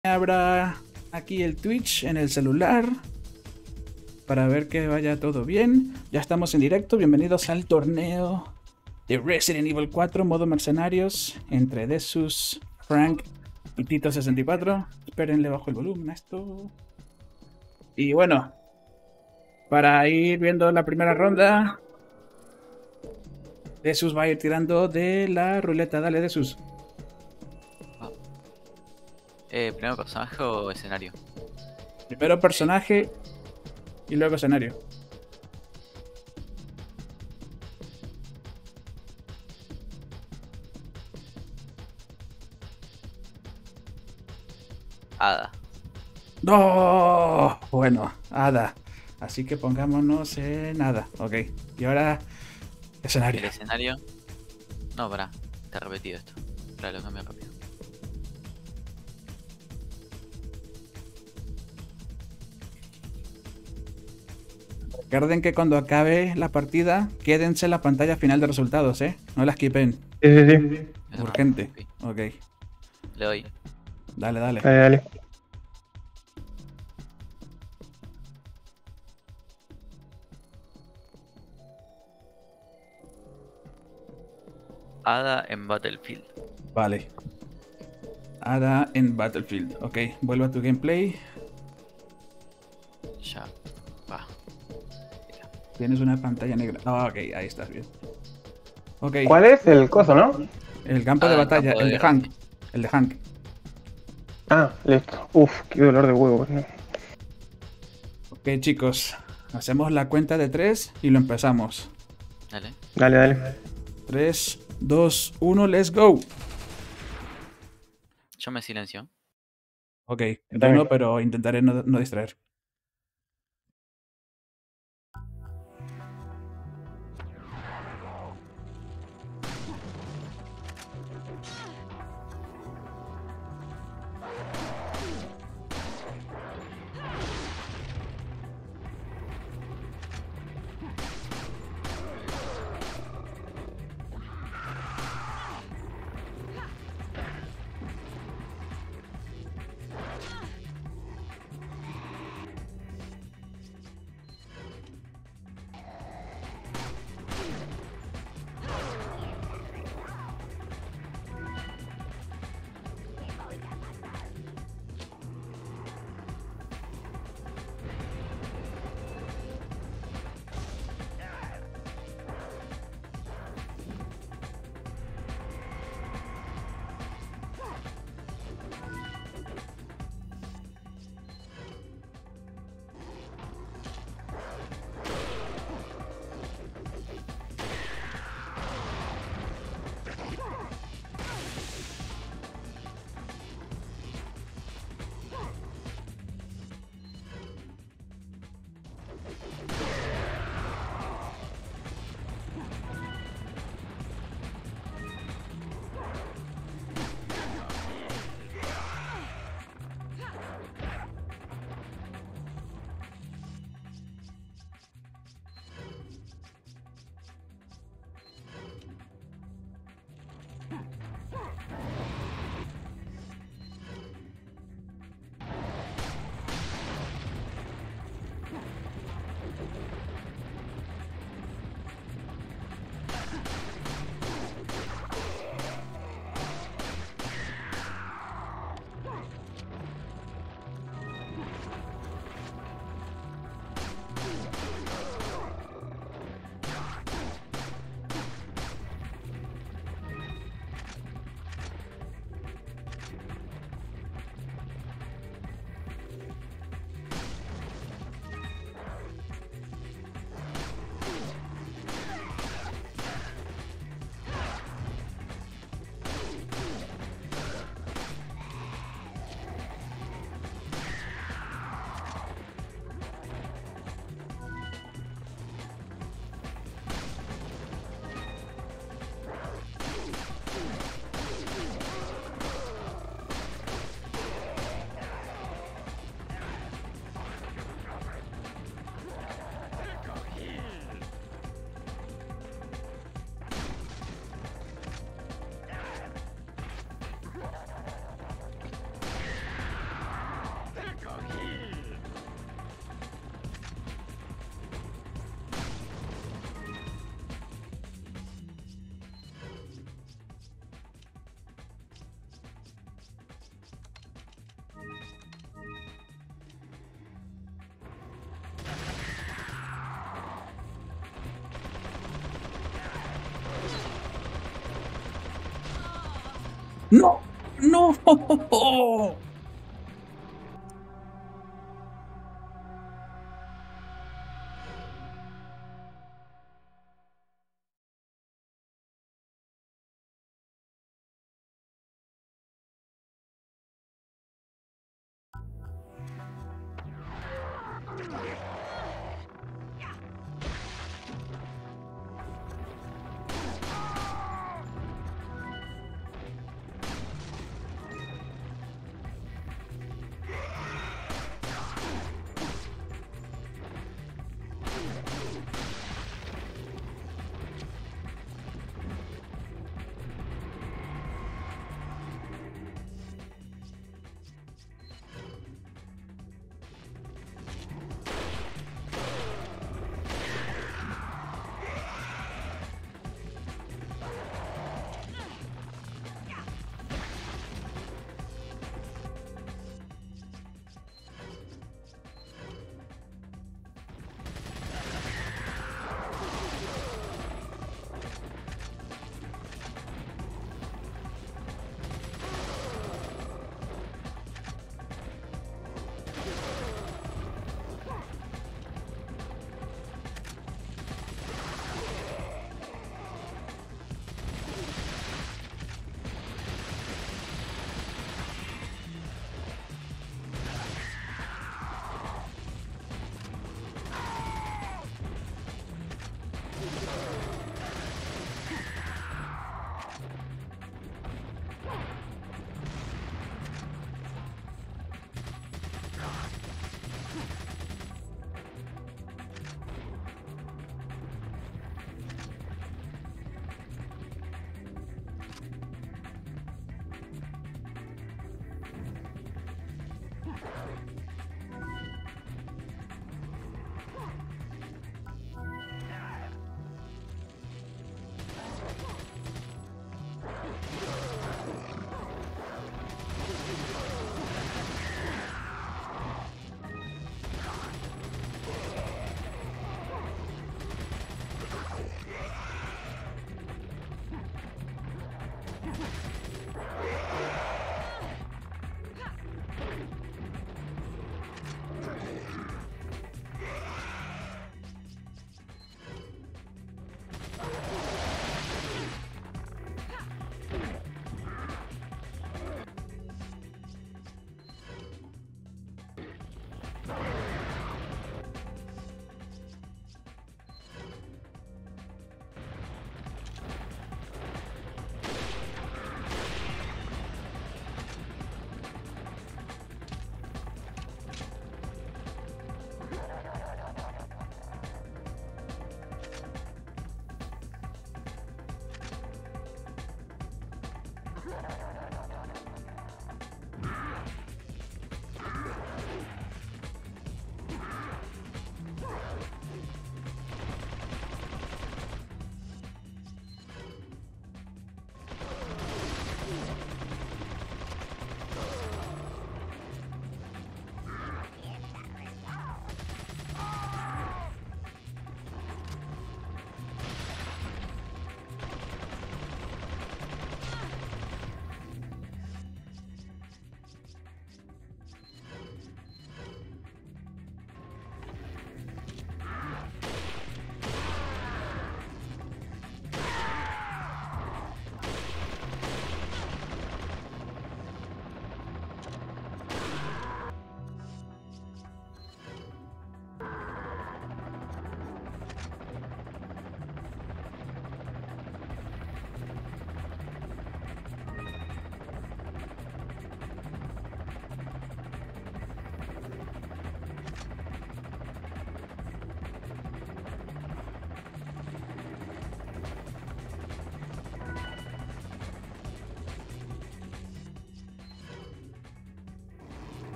Abra aquí el Twitch en el celular para ver que vaya todo bien. Ya estamos en directo. Bienvenidos al torneo de Resident Evil 4 modo mercenarios entre Desus, Frank y Tito64. Espérenle bajo el volumen a esto. Y bueno, para ir viendo la primera ronda, Desus va a ir tirando de la ruleta. Dale, Desus. ¿Primero personaje o escenario? Primero personaje y luego escenario. Ada. ¡No! Bueno, Ada. Así que pongámonos en Ada. Ok. Y ahora, El escenario. escenario. No, pará. Está repetido esto. Pará, lo cambio rápido. Recuerden que cuando acabe la partida, quédense en la pantalla final de resultados, ¿eh? No la skipen. Sí. Urgente. Ok. Ok. Le doy. Dale, dale. Dale. Ada en Battlefield. Vale. Ada en Battlefield. Ok. Vuelvo a tu gameplay. Ya. Va. Tienes una pantalla negra. Ah, ok. Ahí estás bien. Ok. ¿Cuál es el coso, no? El campo de El batalla. campo El de de guerra, Hank. sí. El de Hank. Ah, listo. Uf, qué dolor de huevo. ¿No? Ok, chicos. Hacemos la cuenta de 3 y lo empezamos. Dale. Dale. 3, 2, 1, let's go. Yo me silencio. Ok, yo También. no, pero intentaré no distraer. ¡No! ¡No!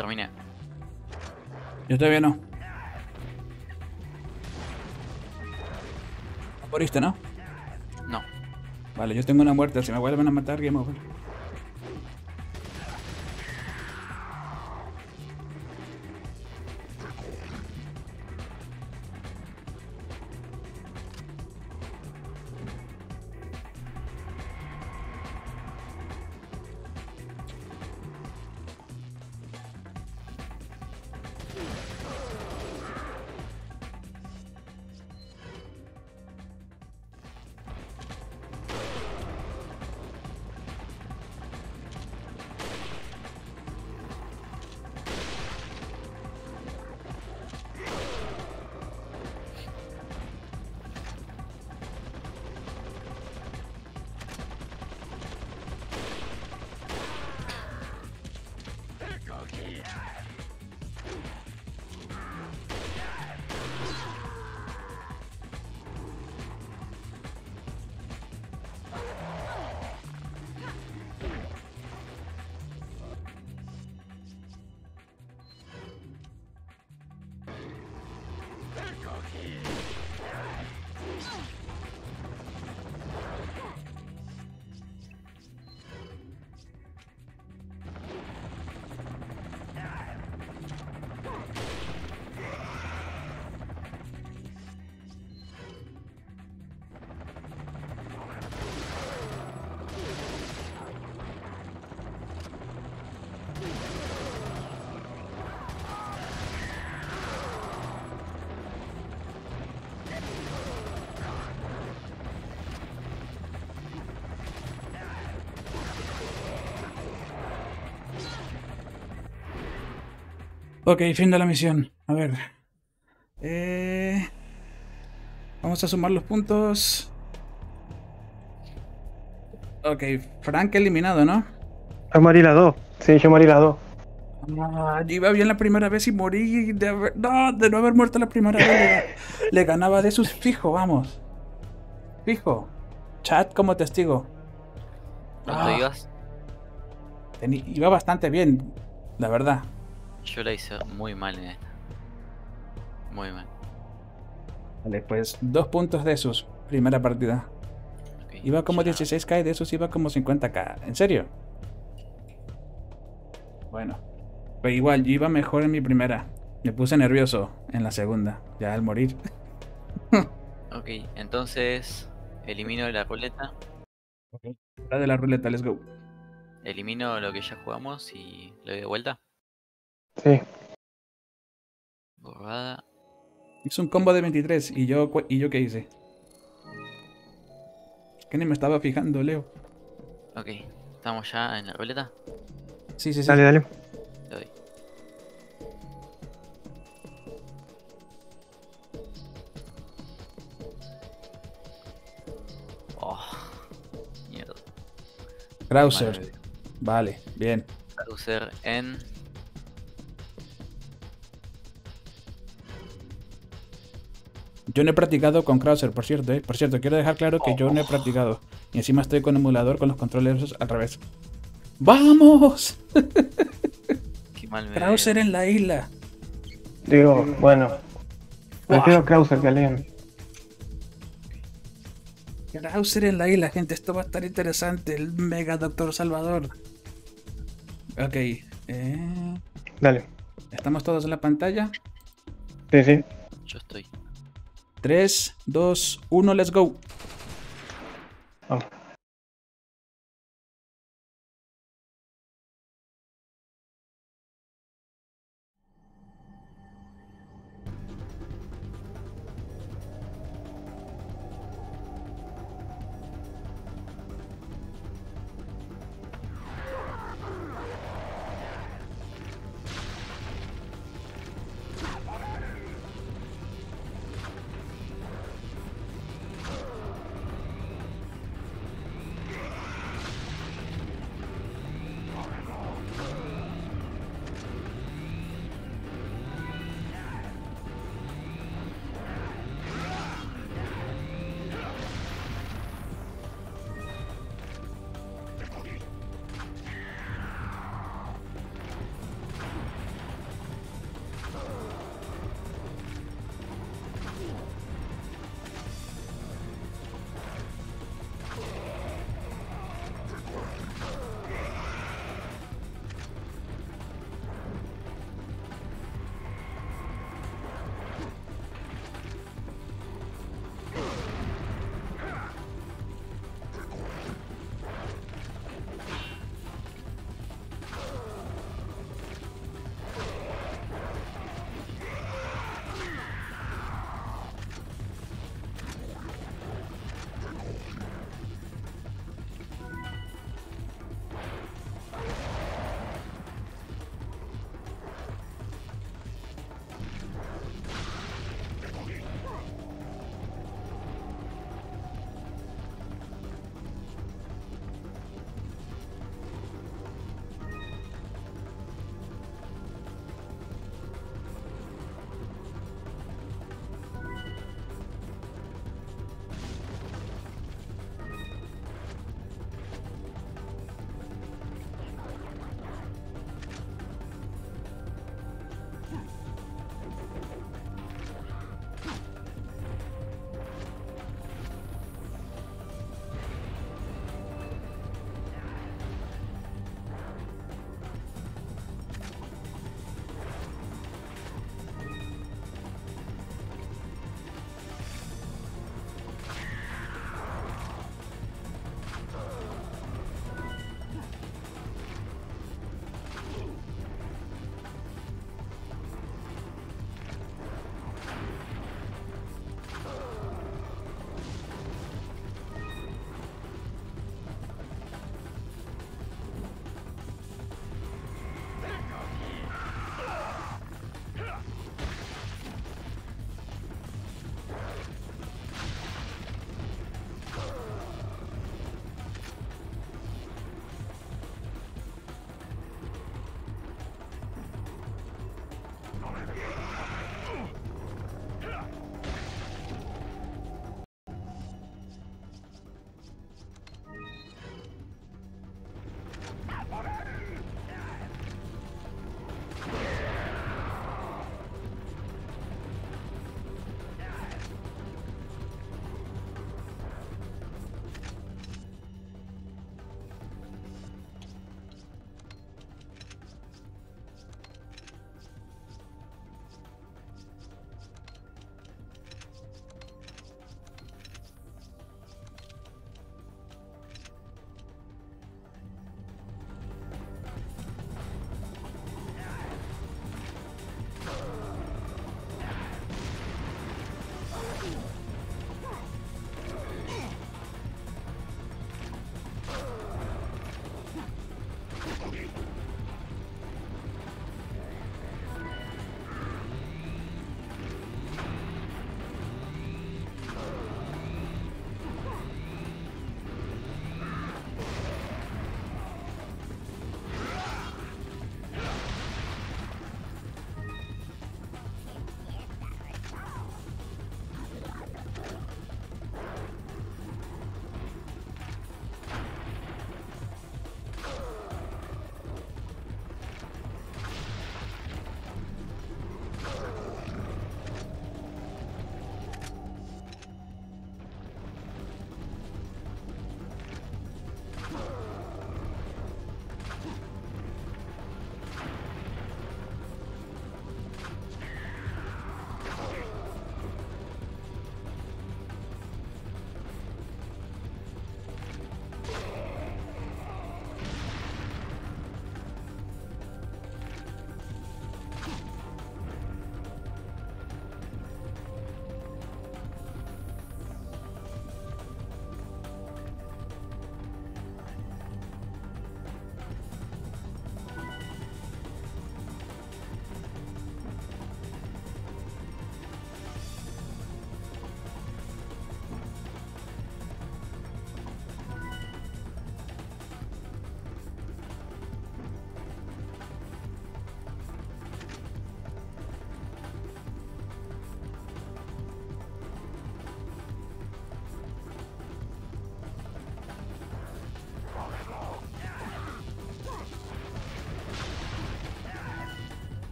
terminé. Yo todavía no. Moriste, ¿no? No. Vale, yo tengo una muerte. Si me vuelven a matar, game over. Ok, fin de la misión. A ver. Vamos a sumar los puntos. Ok, Frank eliminado, ¿no? Yo morí las dos. Sí, yo morí las dos. Ah, yo iba bien la primera vez y morí de no haber muerto la primera vez. Le ganaba de sus fijo, vamos. Fijo. Chat como testigo. ¿Cuánto ibas? Iba bastante bien, la verdad. Yo la hice muy mal en esta. Muy mal. Vale, pues 2 puntos de sus. Primera partida. Ok, Iba como yo no- 16k y de esos iba como 50k. ¿En serio? Bueno. Pero igual, yo iba mejor en mi primera. Me puse nervioso en la segunda, ya al morir. Ok, entonces elimino la ruleta. La de la ruleta, let's go. Elimino lo que ya jugamos y le doy de vuelta. Sí. Borrada. Hice un combo de 23 y yo qué hice. Que ni me estaba fijando, Leo. Ok, estamos ya en la ruleta. Sí, sí, sí. Dale, dale. Le doy. Oh, mierda. Krauser. Mal, Vale, bien. Krauser en. Yo no he practicado con Krauser, por cierto, Por cierto, quiero dejar claro que yo no he practicado. Y encima estoy con emulador con los controles al revés. ¡Vamos! Qué mal me Krauser en la isla. Digo, bueno. Prefiero Krauser que a Leon. Krauser en la isla, gente. Esto va a estar interesante. El Mega Doctor Salvador. Ok. Dale. ¿Estamos todos en la pantalla? Sí, sí. Yo estoy. 3, 2, 1, let's go. Vamos.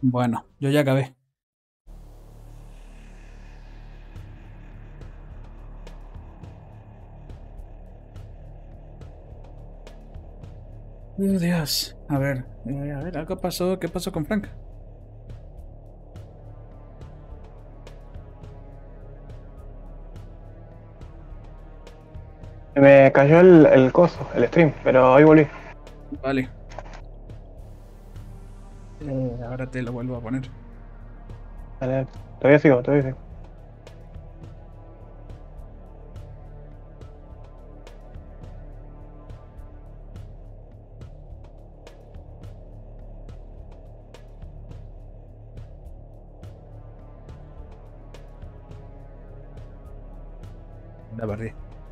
Bueno, yo ya acabé. Oh, Dios. A ver, algo pasó. ¿Qué pasó con Frank? Me cayó el coso, el stream, pero hoy volví. Vale. Ahora te lo vuelvo a poner. Dale, todavía sigo, todavía sigo. La perdí.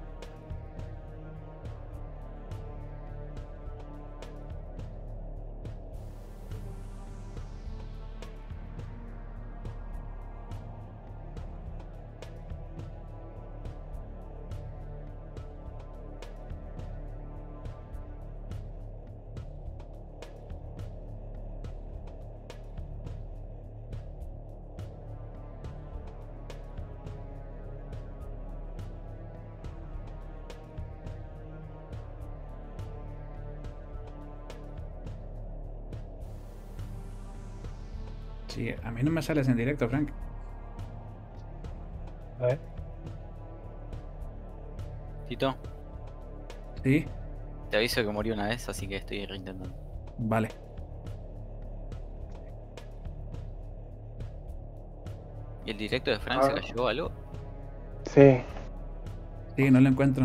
Sí, a mí no me sales en directo, Frank. A ver. Tito, Sí, te aviso que morí una vez, así que estoy reintentando. vale. ¿Y el directo de Frank se cayó o algo? Sí, Sí, no lo encuentro.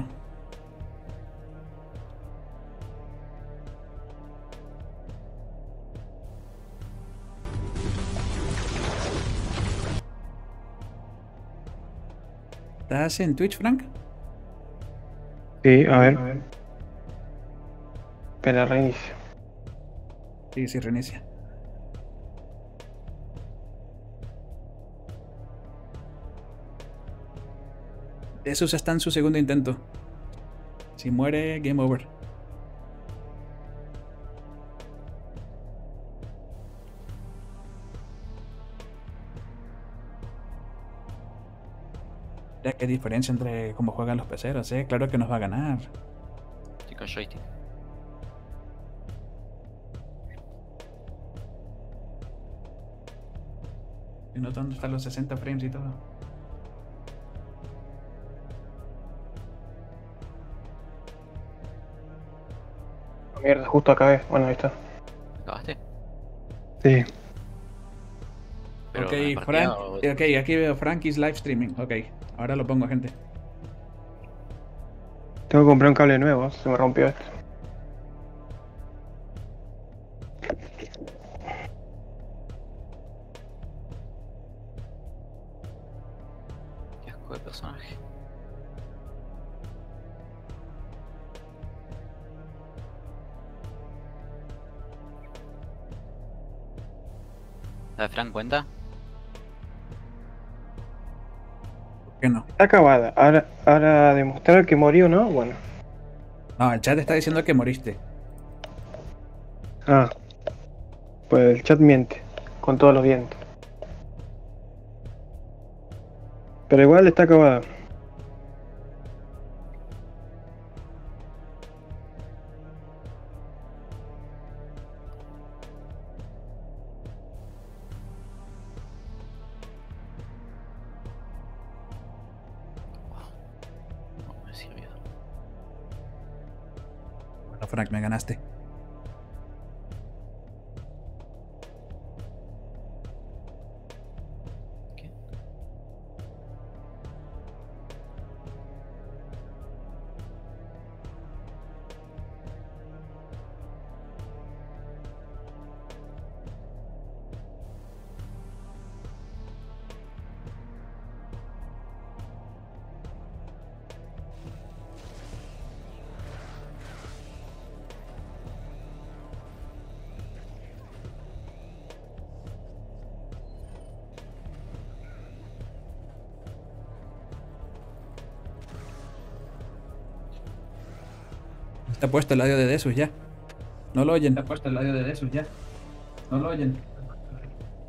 ¿Estás en Twitch, Frank? sí, a ver. Espera, reinicio. Sí, sí, reinicia. Jesús está en su segundo intento. Si muere, game over. Ya qué diferencia entre cómo juegan los peceros, ¿eh? Claro que nos va a ganar. Estoy con joystick. Y no dónde están los 60 frames y todo. Mierda, justo acabé. Bueno, ahí está. ¿Acabaste? Sí. Pero Ok, en partida Frank. o- Ok, aquí veo Frankie's live streaming. Ok, ahora lo pongo, gente. Tengo que comprar un cable nuevo, se me rompió este. Qué asco de personaje. ¿La de Frank cuenta? ¿Por qué no? Está acabada. Ahora demostrar que morí o no, bueno. No, el chat está diciendo que moriste. Ah, pues el chat miente. Con todos los dientes. Pero igual está acabada. No me sirvió. Bueno, Frank, me ganaste. ¿Qué? Está puesto el audio de Desus ya. No lo oyen. Está puesto el audio de Desus ya. No lo oyen.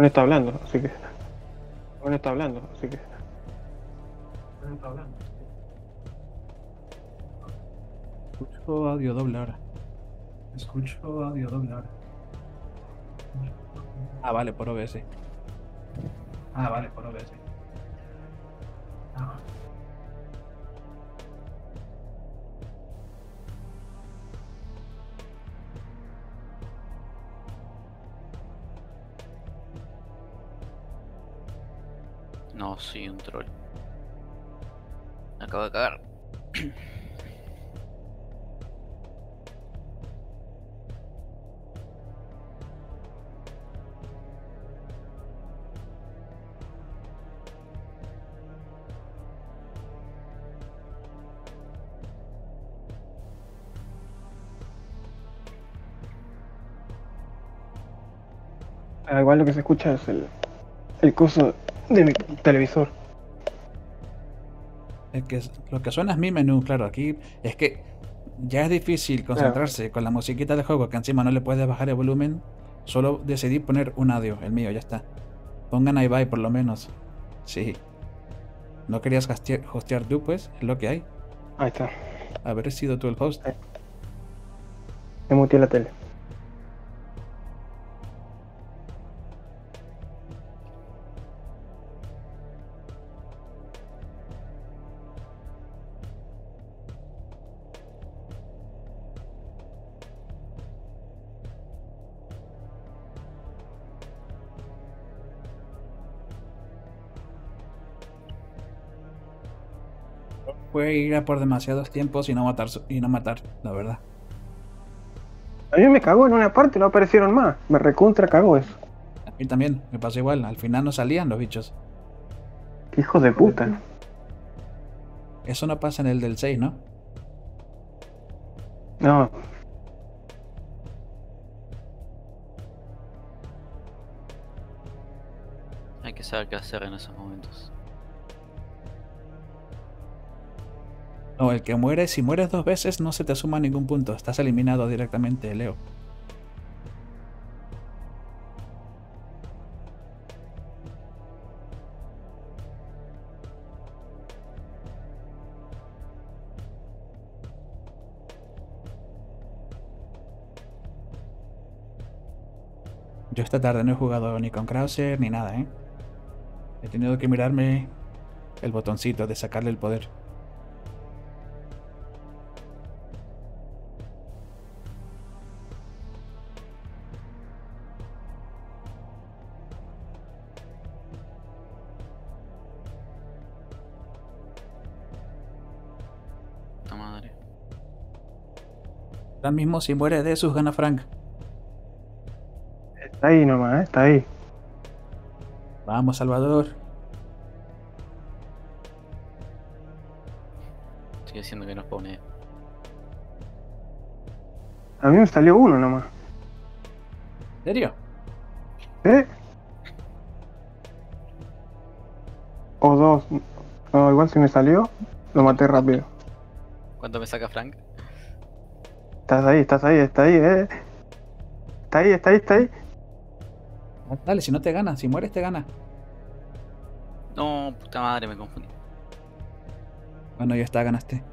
Bueno, está hablando, así que. Bueno, está hablando, así que. Escucho audio doble ahora. Escucho audio doble ahora. Ah, vale, por OBS. Ah, vale, por OBS. Ah. No, soy un troll. Me acabo de cagar. Igual lo que se escucha es el coso de mi televisor. Lo que suena es mi menú, claro. Aquí es que ya es difícil concentrarse con la musiquita del juego, que encima no le puedes bajar el volumen. Solo decidí poner un audio, el mío, ya está. Pongan ahí bye por lo menos. Sí. ¿No querías hostear tú, pues? Es lo que hay. Ahí está. Haber sido tú el host. Me muteé la tele. Fue ir a por demasiados tiempos y no matar, la verdad. A mí me cagó en una parte, no aparecieron más. Me recontra cagó eso. A mí también, me pasó igual. Al final no salían los bichos. Qué hijos de puta. Eso no pasa en el del 6, ¿no? No. Hay que saber qué hacer en esos momentos. No, el que muere, si mueres 2 veces no se te suma ningún punto. Estás eliminado directamente, Leo. Yo esta tarde no he jugado ni con Krauser ni nada, ¿eh? He tenido que mirarme el botoncito de sacarle el poder. Puta madre. Ahora mismo si muere de sus gana Frank. Está ahí nomás, está ahí. Vamos, Salvador. Estoy diciendo que no spawné. A mí me salió uno nomás. ¿En serio? ¿Eh? O dos. No, igual si me salió, lo maté rápido. ¿Cuánto me saca Frank? Estás ahí, está ahí, Está ahí, está ahí, está ahí. Dale, si no te gana, si mueres te gana. No, puta madre, me confundí. Bueno, ya está, ganaste.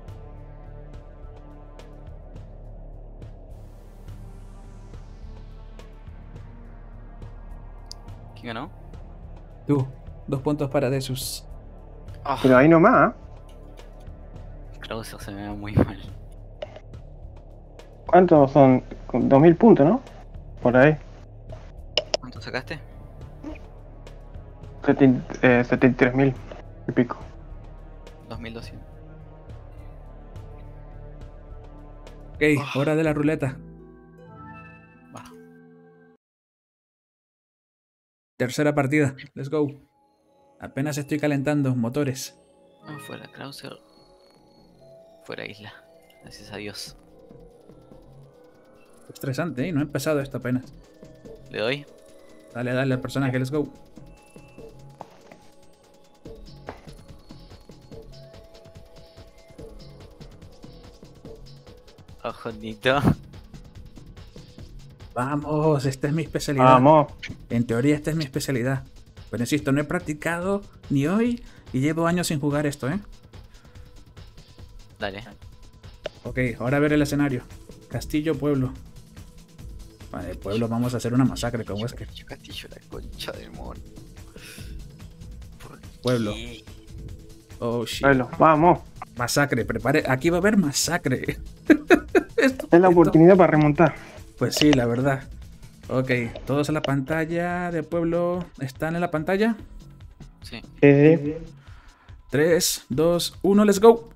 ¿Quién ganó? Tú, 2 puntos para Desus. Ah, Pero ahí nomás. Krauser se me ve muy mal. ¿Cuántos son? 2000 puntos, ¿no? Por ahí. ¿Cuánto sacaste? 73.000 y pico. 2200. Ok, hora de la ruleta. Va. Tercera partida, let's go. Apenas estoy calentando motores. No, fuera Krauser. Fuera isla. Gracias a Dios. Estresante, ¿eh? No he empezado esto apenas. ¿Le doy? Dale, dale al personaje, let's go. Ojonito. Vamos, esta es mi especialidad. Vamos. En teoría esta es mi especialidad. Pero insisto, no he practicado ni hoy y llevo años sin jugar esto, ¿eh? Dale. Ok, ahora a ver el escenario. Castillo, pueblo. Vale, pueblo, vamos a hacer una masacre con Wesker. Castillo, Castillo, la concha del mono. ¿Por Pueblo. qué? Oh, shit. Pueblo, vamos. Masacre, prepare. Aquí va a haber masacre. Es la oportunidad para remontar. Pues sí, la verdad. Ok, todos en la pantalla de pueblo. ¿Están en la pantalla? Sí. 3, 2, 1, let's go.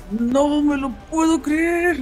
No me lo puedo creer.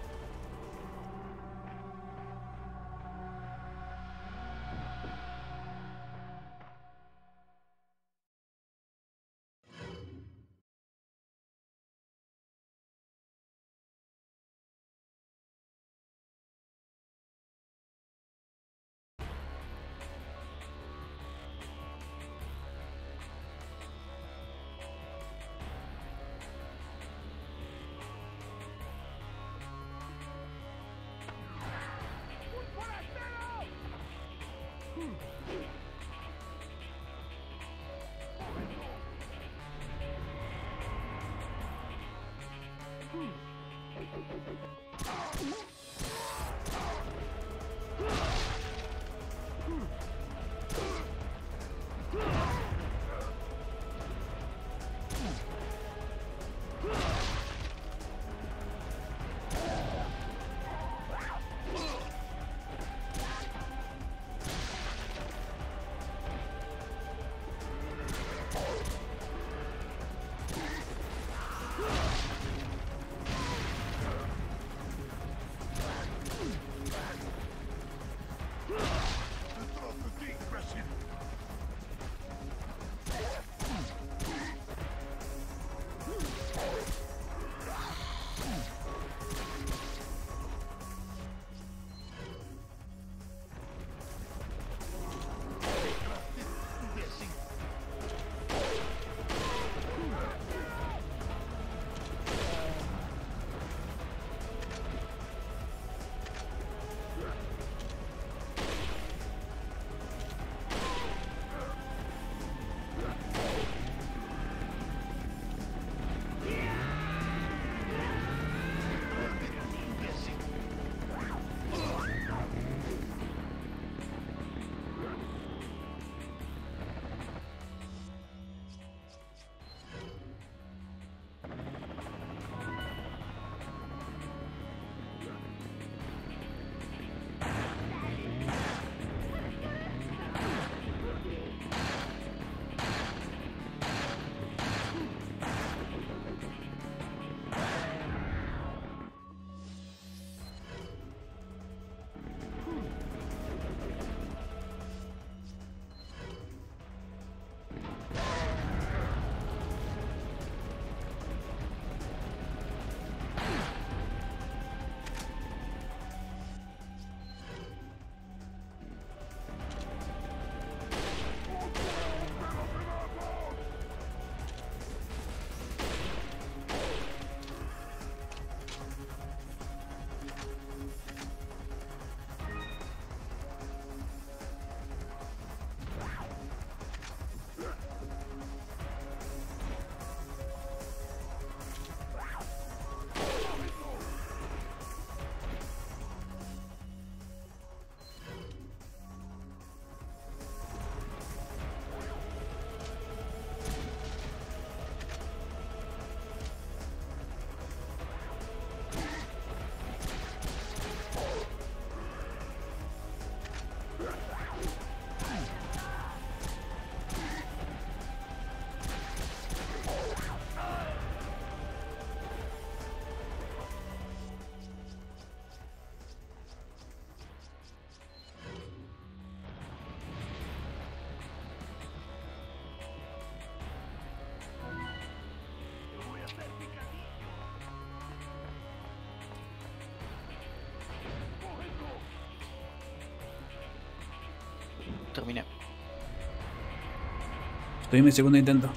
Terminé. Estoy en mi segundo intento.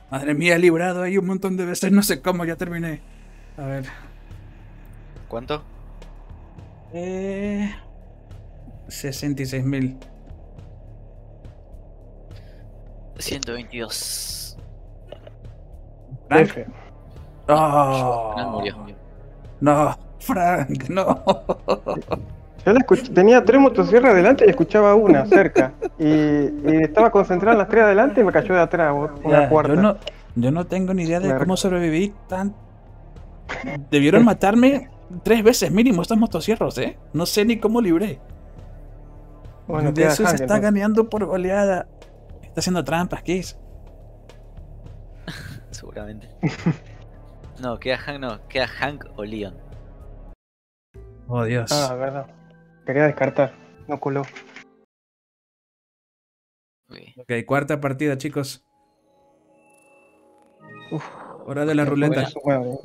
Madre mía, he librado ahí un montón de veces. No sé cómo, ya terminé. A ver. ¿Cuánto? 66.000. 122. Frank. F. Fran Oh, murió. no, Frank, no. Yo la tenía 3 motosierras adelante y escuchaba una cerca. Y estaba concentrado en las 3 adelante y me cayó de atrás una Ya, cuarta. yo no tengo ni idea de Claro. cómo sobreviví tan. Debieron matarme 3 veces mínimo estos motosierros, ¿eh? No sé ni cómo libré. Bueno, De queda eso se Hank, está entonces. ganeando por goleada. Está haciendo trampas, Kiss. Seguramente. No, queda Hank o Leon. Oh, Dios. Ah, verdad. Quería descartar. No coló. Ok. Ok, cuarta partida, chicos. Uf, Hora de la qué ruleta. fue su madre.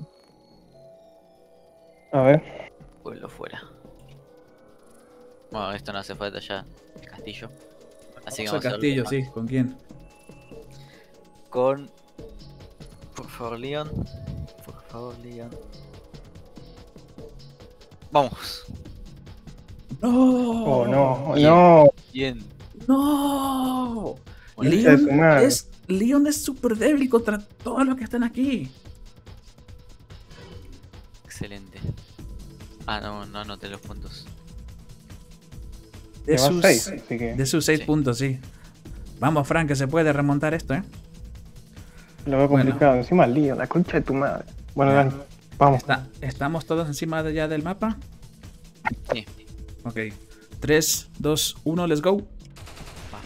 A ver. Pueblo fuera. Bueno, esto no hace falta ya. El castillo. Así que Vamos al vamos a castillo, ver sí. ¿Con quién? con. Por favor, Leon. Por favor, Leon. Vamos. ¡No! Oh, no. Bien. No. Bien. ¡No! Bueno, Hija de su madre. Leon es súper débil contra todos los que están aquí. excelente. Ah, no anoté los puntos. De Lleva sus, 6, así que de sus 6 Sí. puntos, sí. Vamos, Frank, que se puede remontar esto, ¿eh? lo veo Bueno. complicado. Encima lío, la concha de tu madre. Bueno, Ya. Dani, vamos. ¿Estamos todos encima ya del mapa? Sí. Ok. 3, 2, 1, let's go. Va.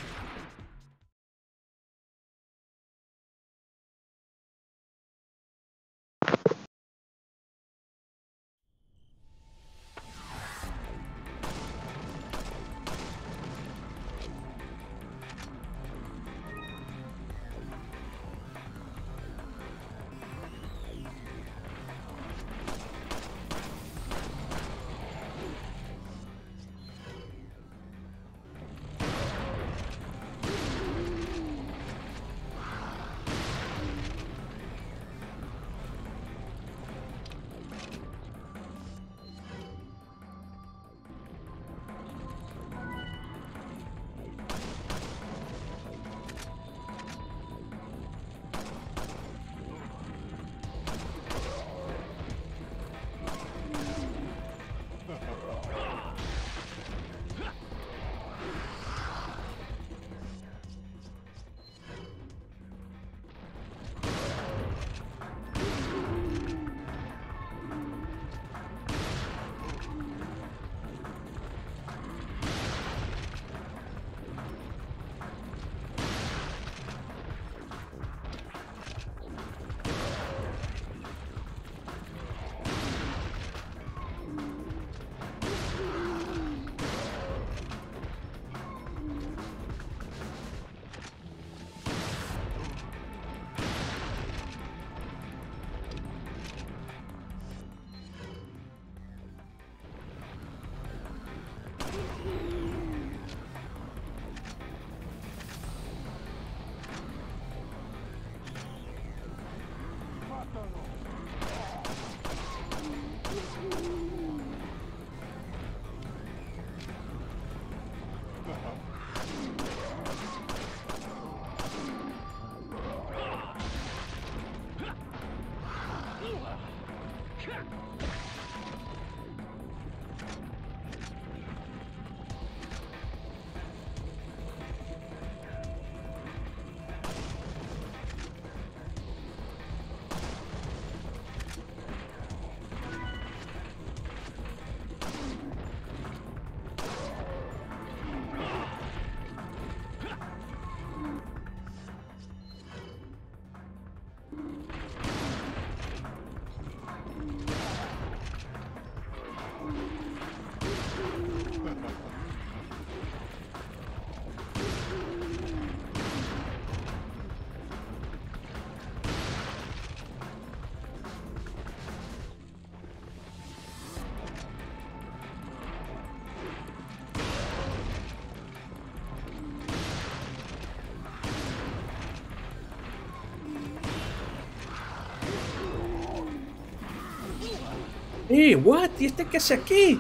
What? ¿Y este qué hace aquí?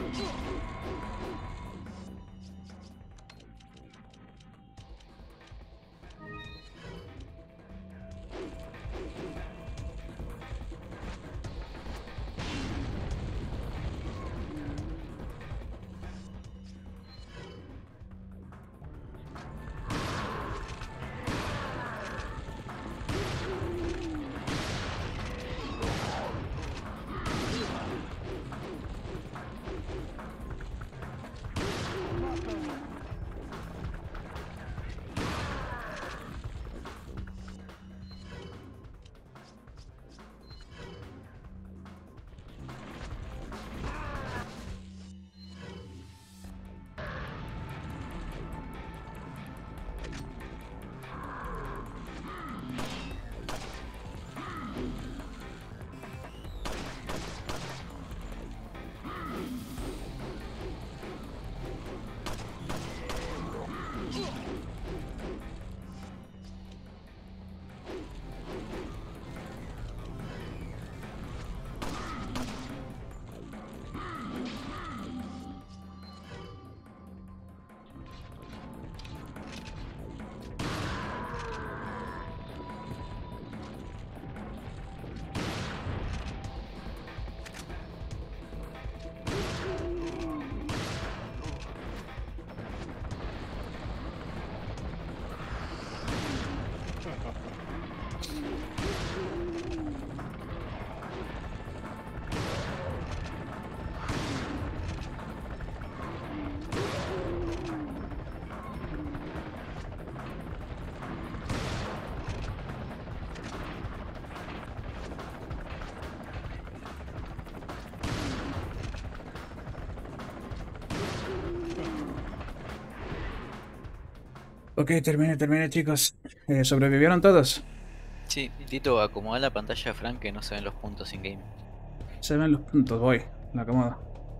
Ok, terminé, chicos. ¿Sobrevivieron todos? Sí, Tito, acomoda la pantalla de Frank que no se ven los puntos in game. Se ven los puntos, voy. Lo acomodo.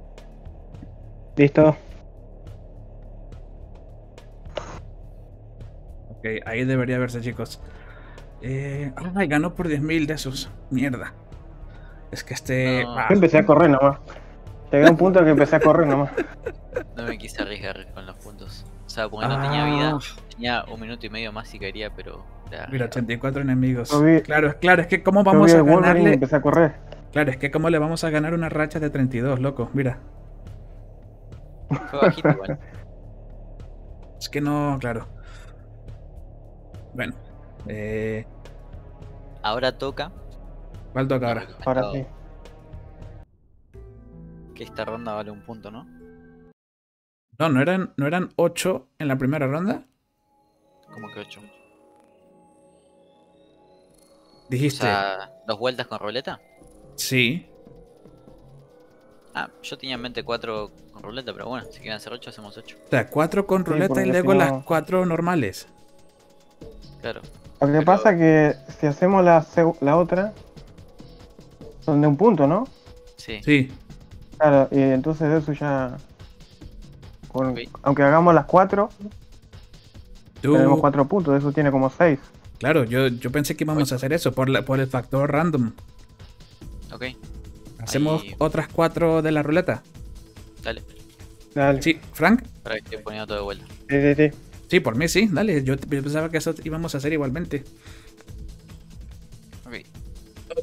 Listo. Ok, ahí debería verse, chicos. Ay, ganó por 10.000 de esos. Mierda. Es que No. Yo empecé a correr nomás. Llegué a un punto que empecé a correr nomás. No me quise arriesgar con los puntos. O sea, porque no tenía vida. Tenía 1 minuto y medio más si quería, pero... Mira, 84 enemigos. Yo vi- Claro, es que cómo Yo vamos vi a el Wolverine y ganarle. empecé a correr. Claro, es que cómo le vamos a ganar una racha de 32, loco. Mira. Fue bajito igual. Es que no, claro. Bueno. Ahora toca. ¿Cuál toca No, ahora? Ahora recomendado, sí. que esta ronda vale 1 punto, ¿no? No, ¿no eran 8 en la primera ronda? Como que 8. O Dijiste. sea, 2 vueltas con ruleta. Sí. Ah, yo tenía en mente 4 con ruleta, pero bueno, si quieren hacer 8, hacemos 8. O sea, 4 con Sí, ruleta y porque luego si no- las 4 normales. Claro. Lo que Pero- pasa que si hacemos la otra, son de un punto, ¿no? Sí. Sí. Claro, y entonces eso ya... Ok. Aunque hagamos las 4, tenemos 4 puntos, eso tiene como 6. Claro, yo pensé que íbamos a hacer eso por el factor random. Ok, Hacemos Ahí. otras 4 de la ruleta. dale. Dale. Sí, Frank. Para que estoy poniendo todo de vuelta. Sí, sí, sí. Sí, por mí sí, dale. Yo pensaba que eso íbamos a hacer igualmente. Ok, Ok.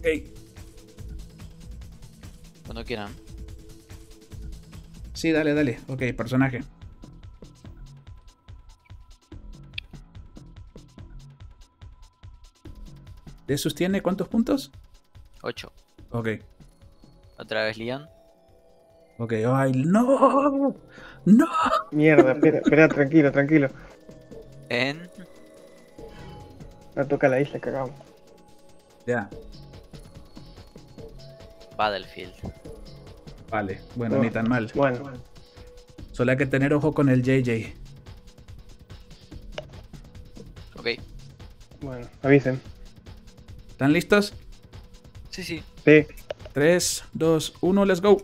cuando quieran. Sí, dale. Ok, personaje. ¿Desus tiene cuántos puntos? 8. Ok. Otra vez Leon. Ok, ay, no. No. Mierda, espera, tranquilo. En No toca la isla, cagamos. Ya, Battlefield. vale. Bueno, No. ni tan mal. Bueno, Solo hay que tener ojo con el JJ. Ok, bueno, avisen. ¿Están listos? sí, sí. Sí. 3, 2, 1, let's go.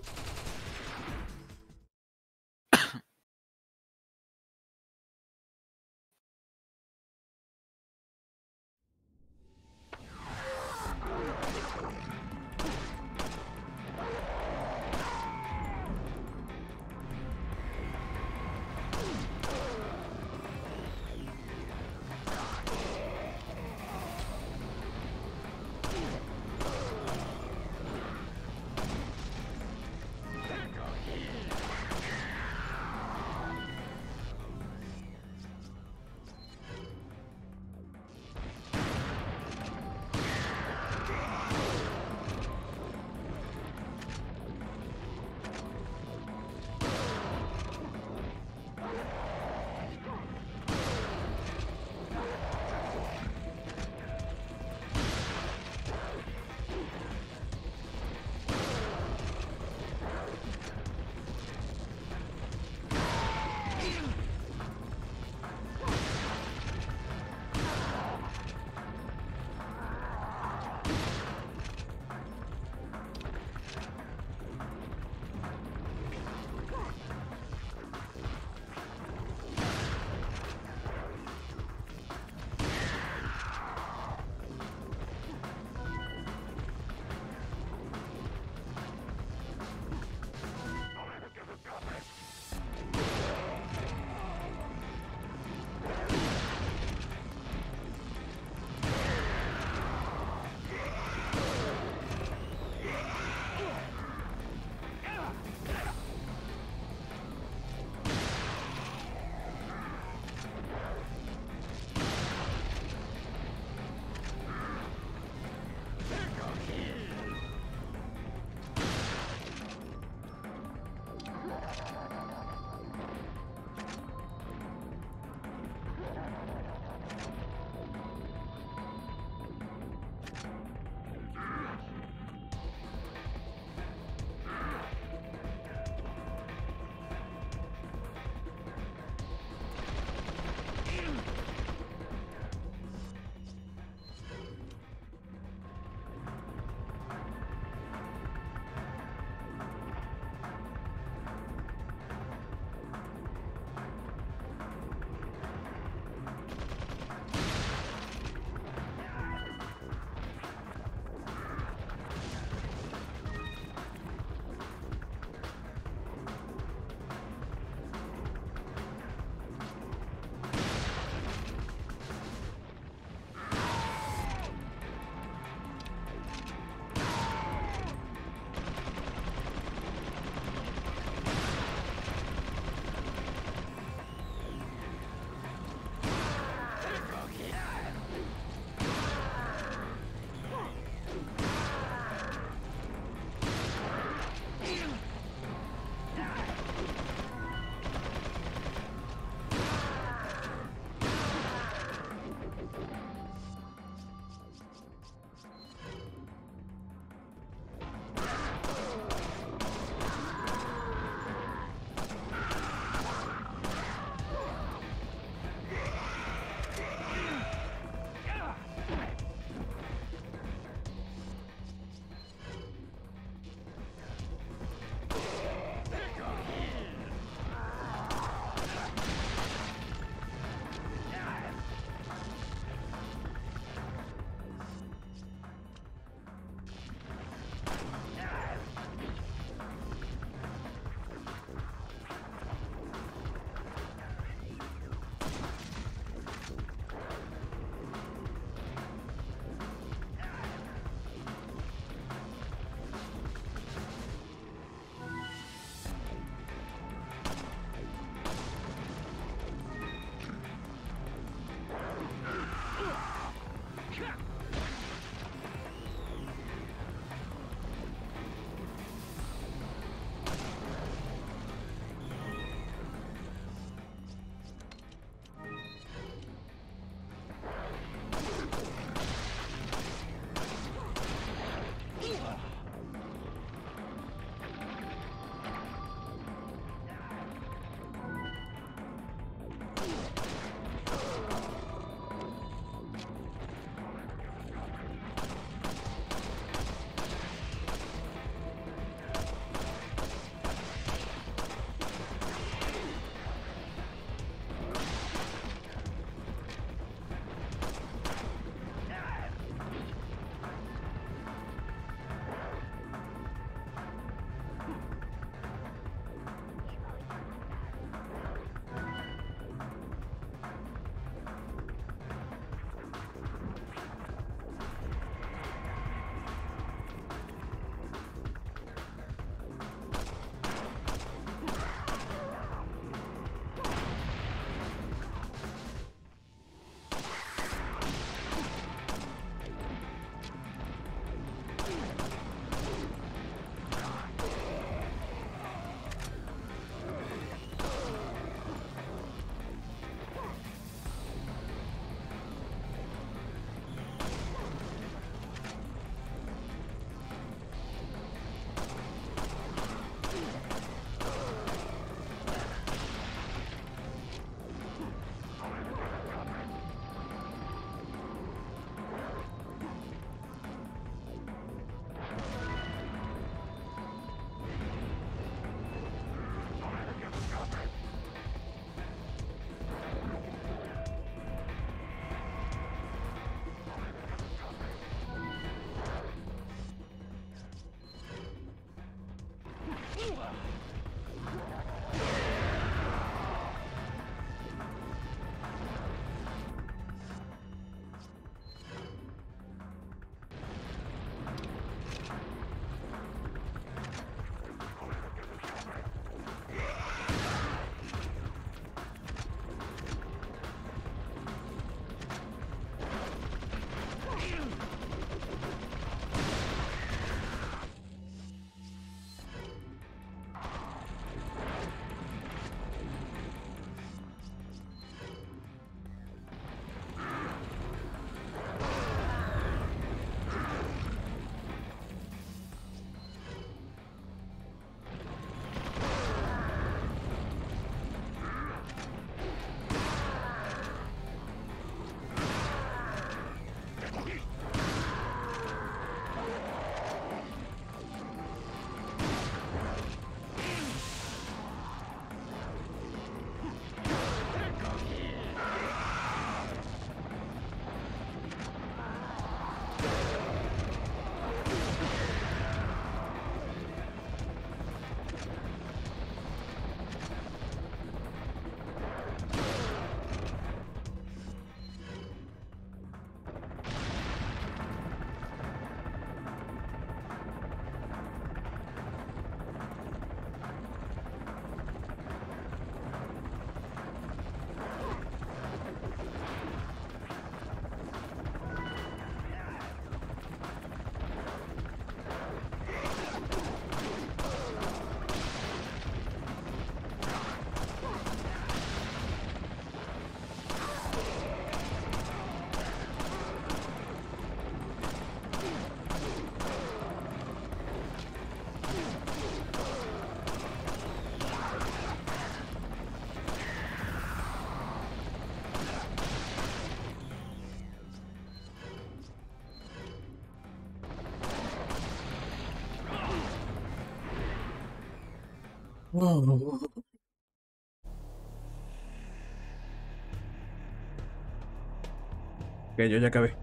Ok, yo ya acabé.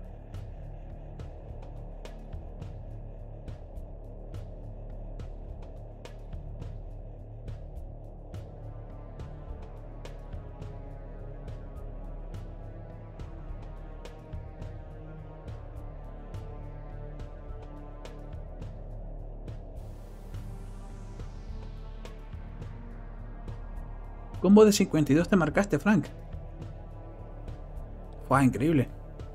Combo de 52 te marcaste, Frank. Fue increíble.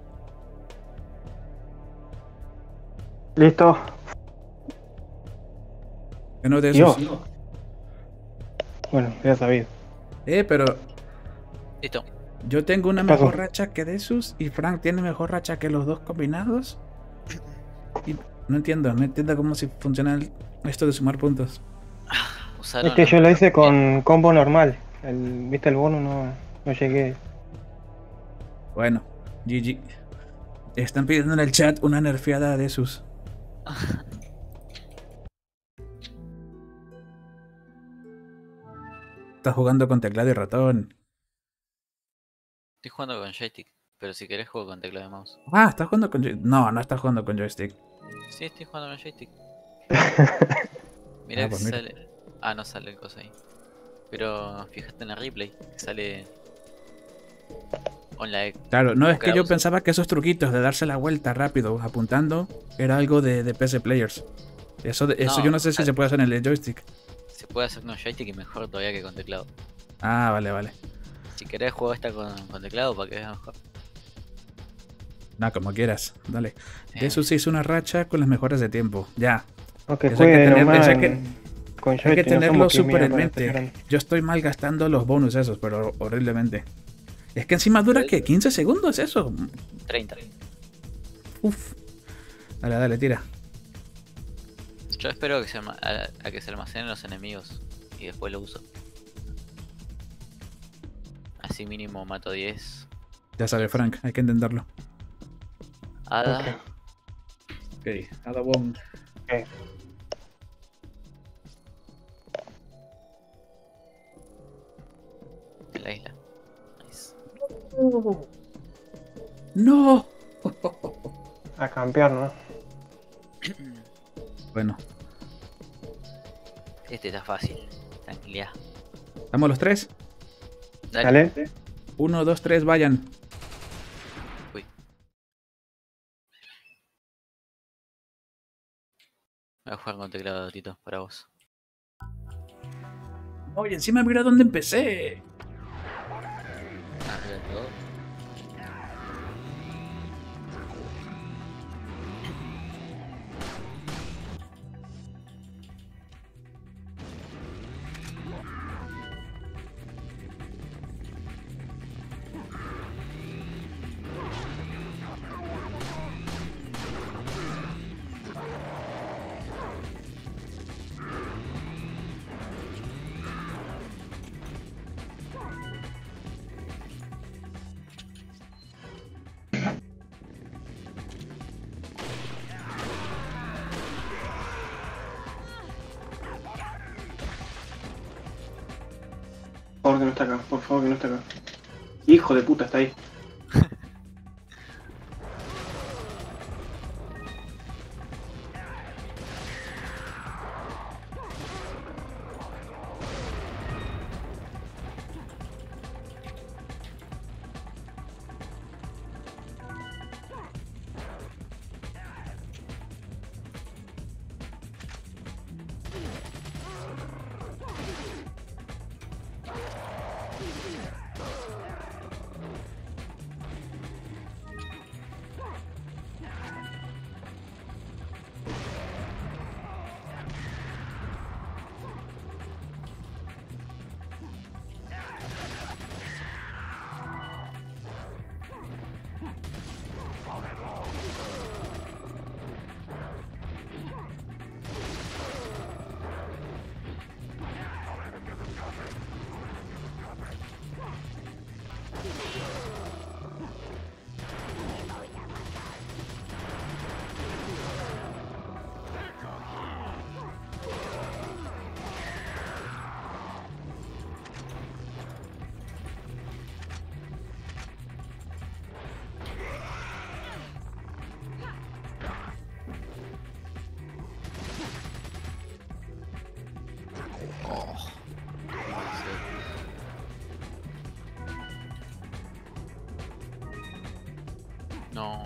Listo. Que no de Dios. esos. Bueno, ya sabía. Pero Listo. yo tengo una ¿Qué pasó? mejor racha que Desus y Frank tiene mejor racha que los dos combinados. Y no entiendo cómo si funciona esto de sumar puntos. Usaron Es que los- yo lo hice con combo normal. ¿Viste el bono? No llegué. Bueno, GG. Están pidiendo en el chat una nerfeada a Desus. Está jugando con teclado y ratón. Estoy jugando con joystick, pero si querés juego con teclado de mouse. Ah, está jugando con No, no está jugando con joystick. Sí, estoy jugando con joystick. Mira Ah, que pues mira. sale. Ah, no sale el coso ahí. Pero fíjate en el replay, que sale. Online. Claro, no, es que yo Kraus. pensaba que esos truquitos de darse la vuelta rápido apuntando era algo de PC Players. Eso No, yo no sé si se puede hacer en el joystick. Se puede hacer con joystick y mejor todavía que con teclado. Ah, vale, vale. Si querés juego esta con teclado para que veas mejor. No, como quieras, dale. Eh, De eso se hizo una racha con las mejoras de tiempo. Ya. Aunque Eso hay que juegue tener- nomás eso hay que- con Hay que joystick, no tenerlo somos súper criminales en para mente. estar Yo estoy malgastando los bonus esos, pero horriblemente. Es que encima dura que 15 segundos eso. 30. Uf. Dale, dale, tira. Yo espero que a que se almacenen los enemigos y después lo uso. Así mínimo mato 10. Ya sabe, Frank, hay que intentarlo. Ada. Ok. Ok, Ada Wong. Ok. En la isla. Nice. ¡No! A campear, ¿no? Bueno, Este está fácil. Tranquilidad. ¿estamos los tres? Dale. Dale. 1, 2, 3, vayan. Uy. Voy a jugar con teclado, Tito, para vos. Oye, encima mira dónde empecé. Arriba de todo. Por favor que no está acá, por favor que no está acá. Hijo de puta, está ahí. No.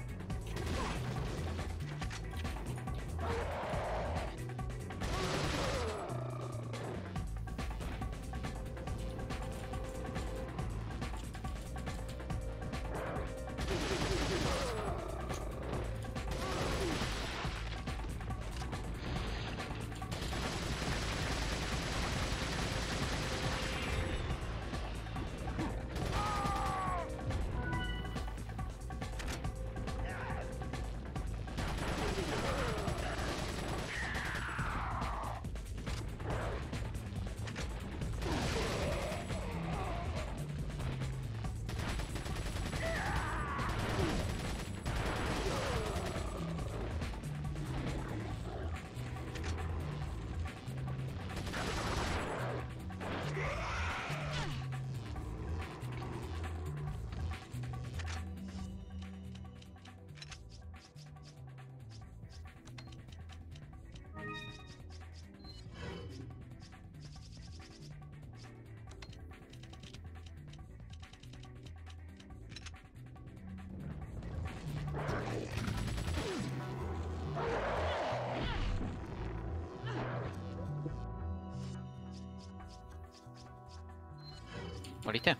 ¿Moriste?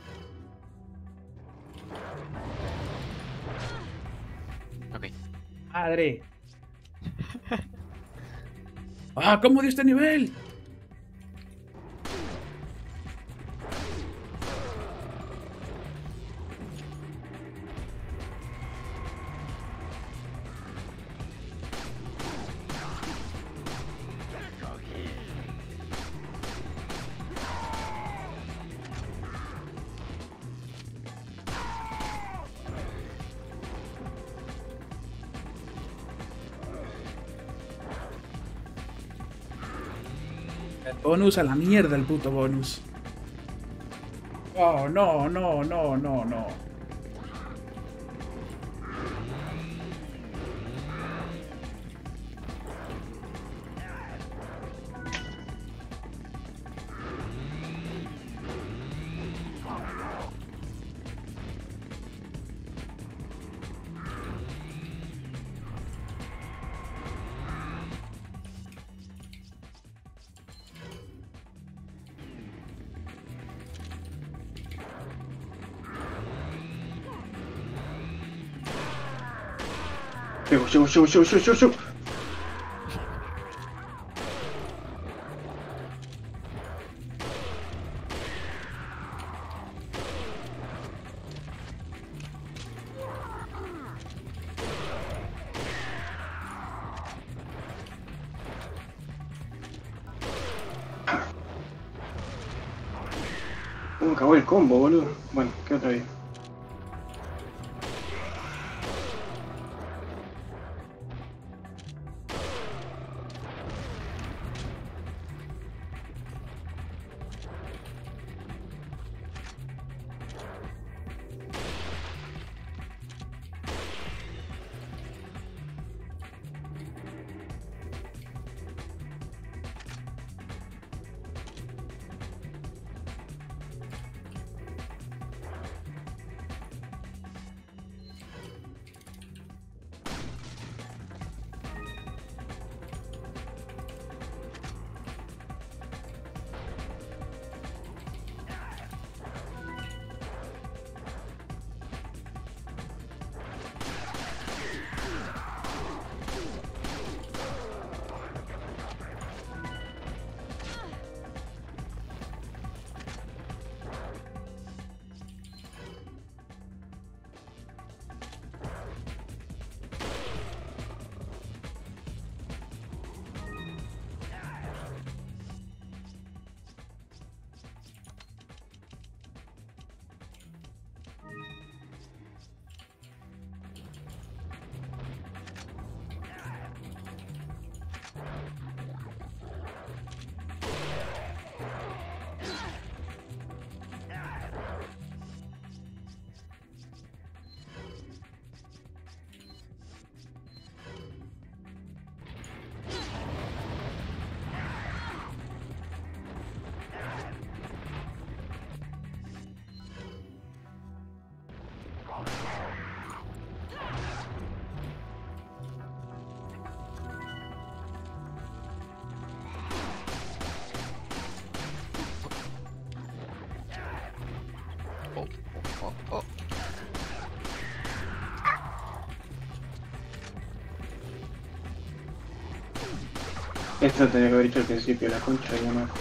Ok. ¡Madre! ¡Ah! ¿Cómo dio este nivel? Bonus a la mierda, el puto bonus. Oh, no, no, no, no, no. Llego. ¿Cómo acabó el combo, boludo? Bueno, ¿qué otra vez? Oh, oh, oh, oh. Esto tenía que haber dicho al principio, la concha de mi madre.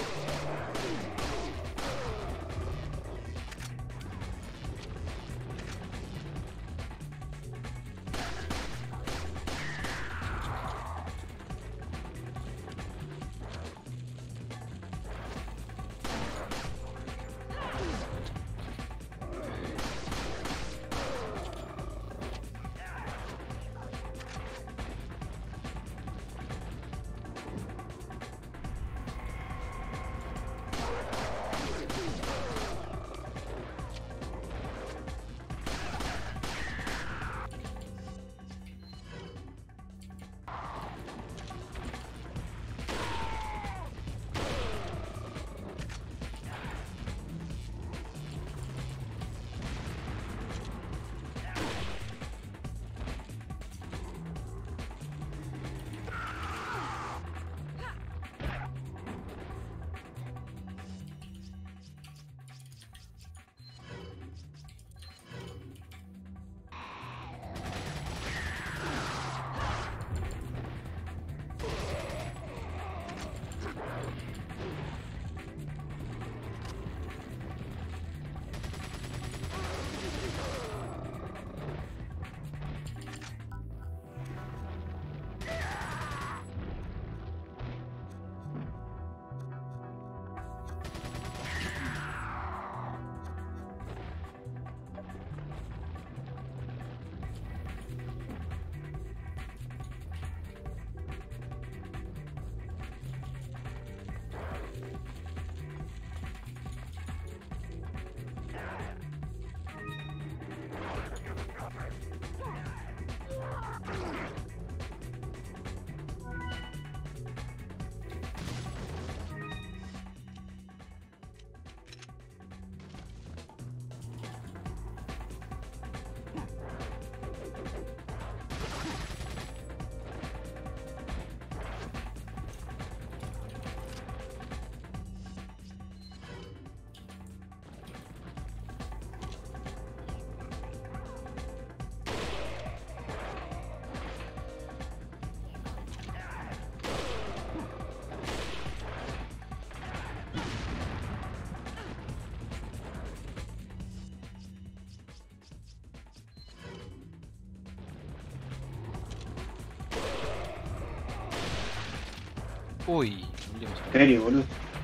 Uy, ¿En serio, boludo?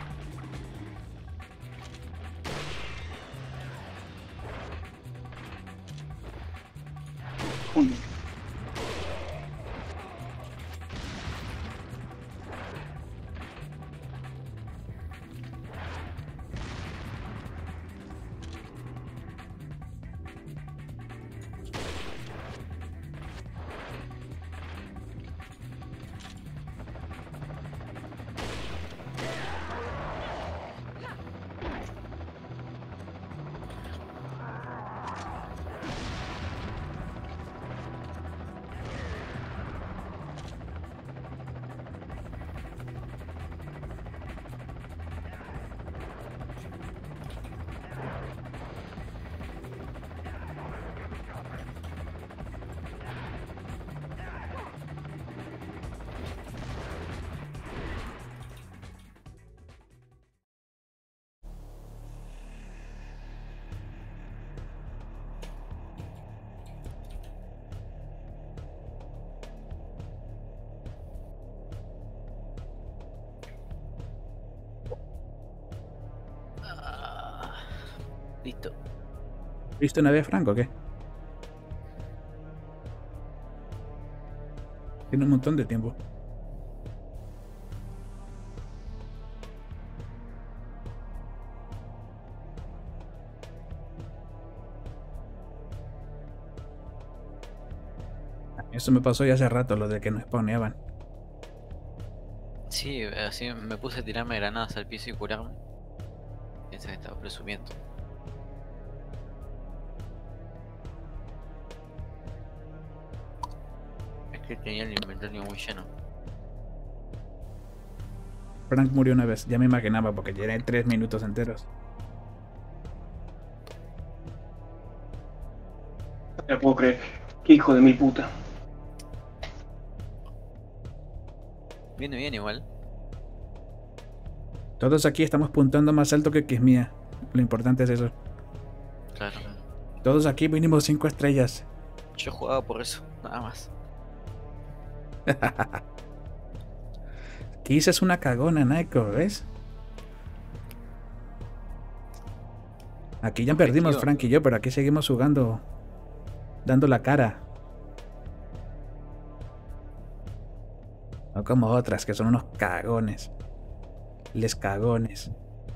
Uy. listo. ¿Viste una vez, Franco, o qué? Tiene un montón de tiempo. Eso me pasó ya hace rato, lo de que no spawneaban. Sí, así me puse a tirarme granadas al piso y curarme. Piensa que estaba presumiendo. Es que tenía el inventario muy lleno. Frank murió una vez, ya me imaginaba porque llené 3 minutos enteros. No la puedo creer. Qué hijo de mil puta. Viene bien igual. Todos aquí estamos puntando más alto que Kismia. Lo importante es eso. Claro. Todos aquí mínimo 5 estrellas. Yo jugaba por eso, nada más. Kiss es una cagona, Naiko, ¿ves? Aquí ya perdimos, Frank y yo, pero aquí seguimos jugando. Dando la cara. No como otras, que son unos cagones. Les cagones.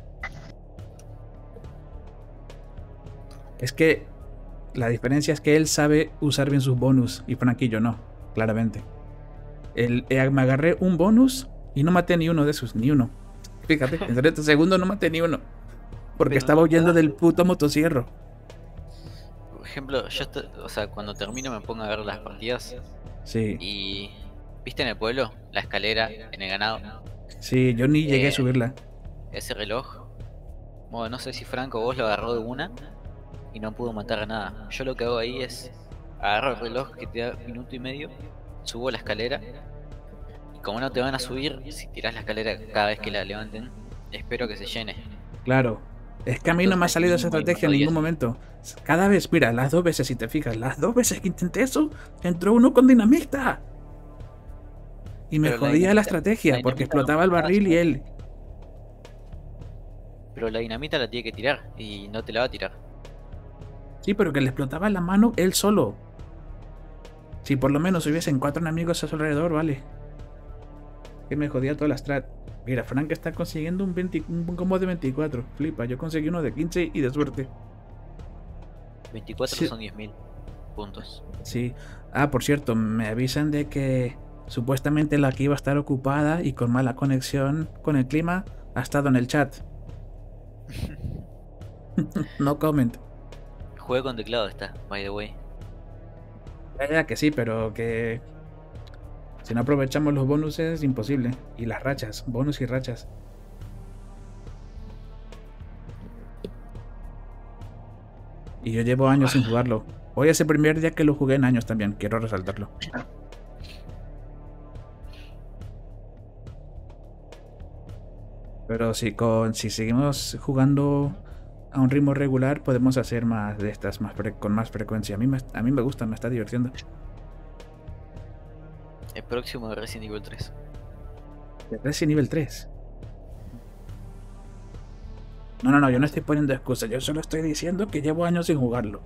Es que la diferencia es que él sabe usar bien sus bonus y Frank y yo no, claramente. Me agarré un bonus y no maté ni uno de esos, ni uno. Fíjate, en 30 segundos no maté ni uno. Porque Pero estaba huyendo del puto motosierro. Por ejemplo, o sea, cuando termino me pongo a ver las partidas Sí, y... ¿Viste en el pueblo? La escalera, en el ganado. sí, yo ni llegué a subirla. Ese reloj. Bueno, no sé si Franco vos lo agarró de una y no pudo matar a nada. Yo lo que hago ahí es agarro el reloj que te da minuto y medio, subo la escalera y como no te van a subir, si tirás la escalera cada vez que la levanten, espero que se llene. Claro. Es que a mí no me ha salido esa estrategia en ningún momento. Cada vez, mira, las 2 veces, si te fijas, las 2 veces que intenté eso, entró uno con dinamita. Y me Pero la jodía la dinamita- estrategia, la porque dinamita no explotaba el pasa barril y nada. él. Pero la dinamita la tiene que tirar y no te la va a tirar. Sí, pero que le explotaba la mano él solo. Si por lo menos hubiesen 4 enemigos a su alrededor, vale. Que me jodía toda la strat. Mira, Frank está consiguiendo un combo de 24. Flipa, yo conseguí uno de 15 y de suerte. 24 Sí. son 10.000 puntos. Sí. Ah, por cierto, me avisan de que supuestamente la que iba a estar ocupada y con mala conexión con el clima ha estado en el chat. No comment. Juega con teclado está, by the way. Ya que sí, pero que si no aprovechamos los bonus es imposible. Y las rachas, bonus y rachas. Y yo llevo años sin jugarlo. Hoy es el primer día que lo jugué en años también, quiero resaltarlo. Pero si seguimos jugando a un ritmo regular, podemos hacer más de estas con más frecuencia. A mí me gusta, me está divirtiendo. El próximo de Resident Evil 3. Resident Nivel 3. No, yo no estoy poniendo excusas, yo solo estoy diciendo que llevo años sin jugarlo.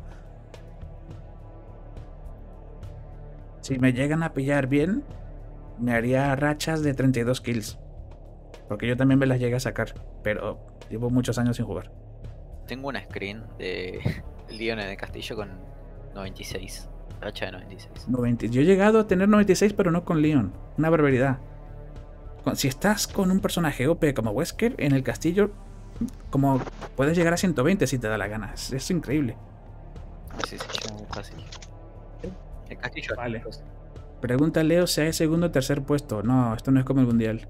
Si me llegan a pillar bien, me haría rachas de 32 kills. Porque yo también me las llegué a sacar, pero llevo muchos años sin jugar. Tengo una screen de Leon en el castillo con 96. Racha de 96. 90. Yo he llegado a tener 96, pero no con Leon. Una barbaridad. Si estás con un personaje OP como Wesker en el castillo, como puedes llegar a 120 si te da la gana. Es increíble. Sí, se llama muy fácil. El castillo. Vale. Pregunta a Leo si hay segundo o tercer puesto. No, esto no es como el mundial.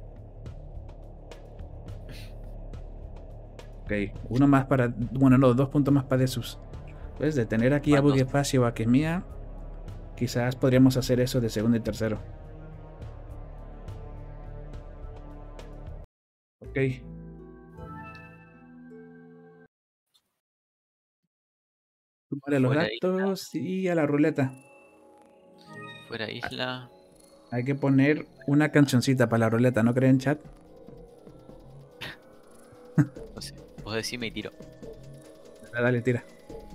Ok, uno más para. Bueno, no, 2 puntos más para Desus. Pues de tener aquí a ¿Cuántos? Bugefacio o a Kesmia, quizás podríamos hacer eso de segundo y tercero. Ok. Vale, los Fuera datos y a la ruleta. Fuera isla. Hay que poner una cancioncita para la ruleta, ¿no creen, chat? No sé. Vos decime y tiro. Dale, tira.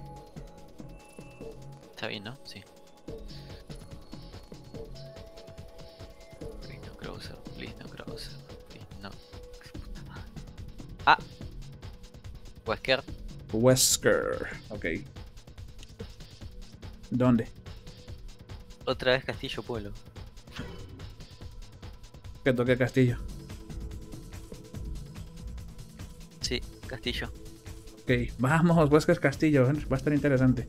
Está bien, ¿no? Sí. Please no closer, please no closer, please no. Puta madre. Ah. Wesker. Wesker. Ok. ¿Dónde? Otra vez Castillo Pueblo. Que toque Castillo. Sí, Castillo. Ok, vamos, Wesker Castillo. Va a estar interesante.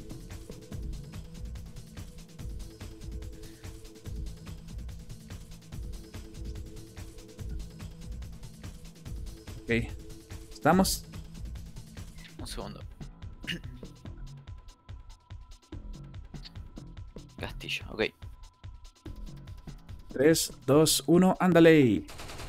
Ok. ¿Estamos? Un segundo. castillo. Ok. 3, 2, 1, ándale.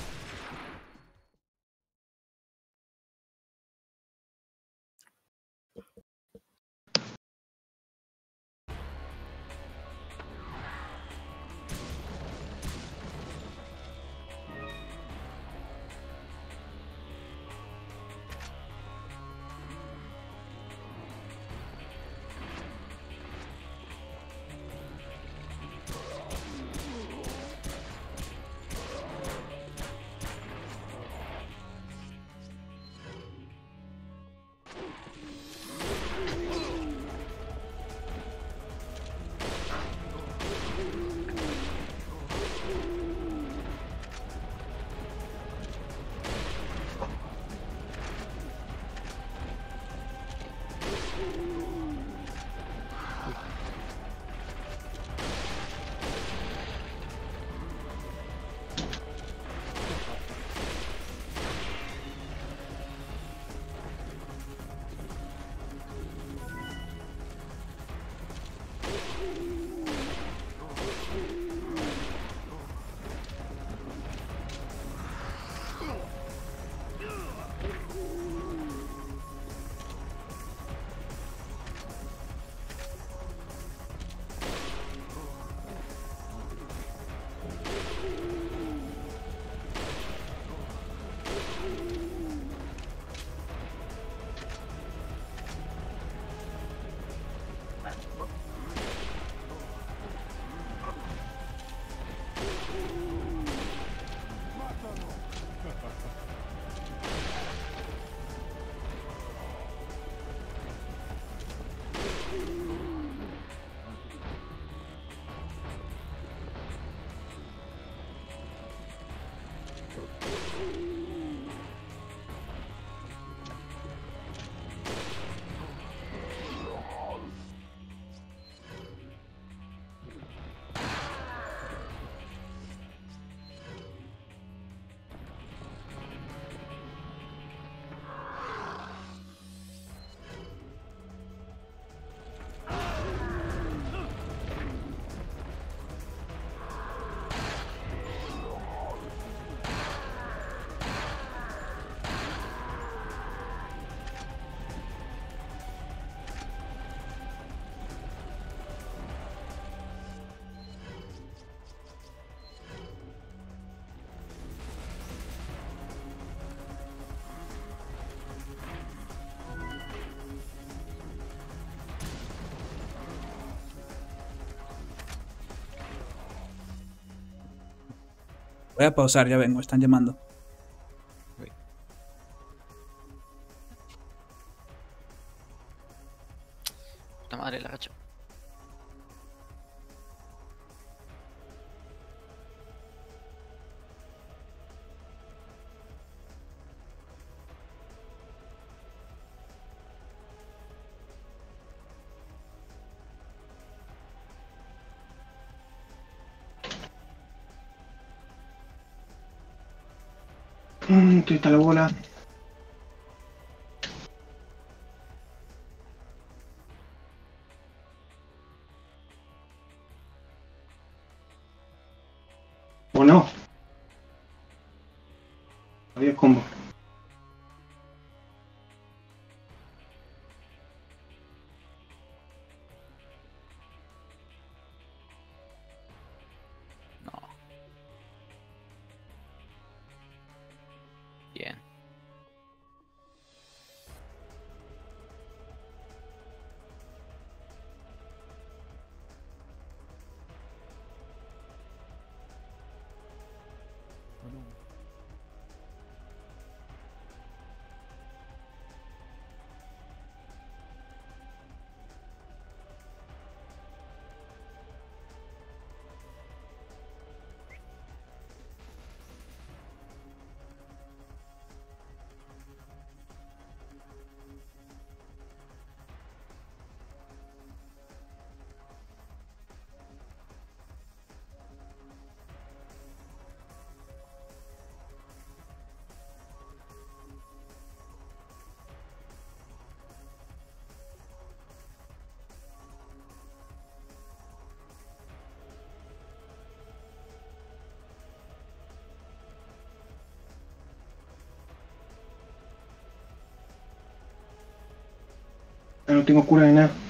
Voy a pausar, ya vengo, están llamando. Puta madre, la racha. Estoy hasta la bola. ¿O no? Había combo. No. Bien. No tengo cura de nada.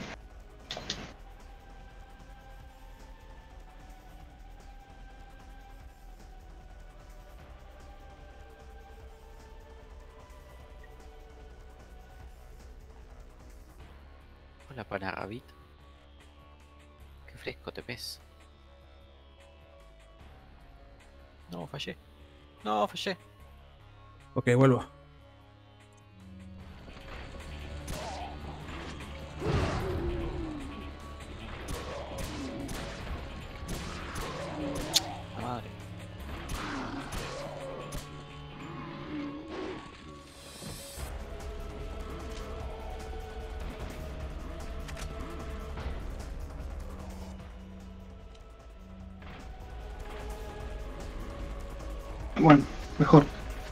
Hola, Panarabit. Qué fresco te ves. No, fallé. No, fallé. Ok, vuelvo. La madre. Bueno, mejor.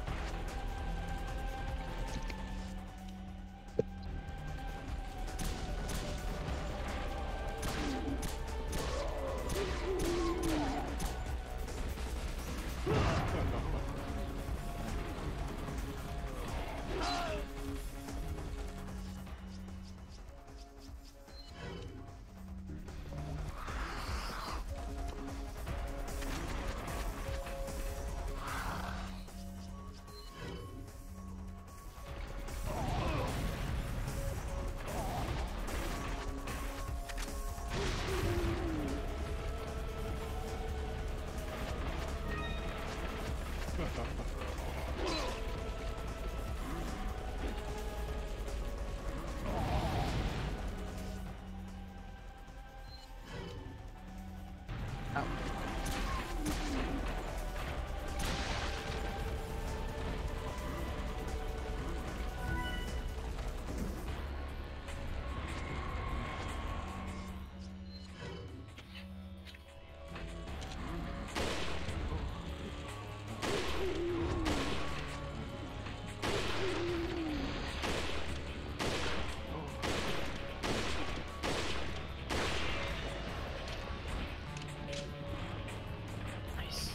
Nice.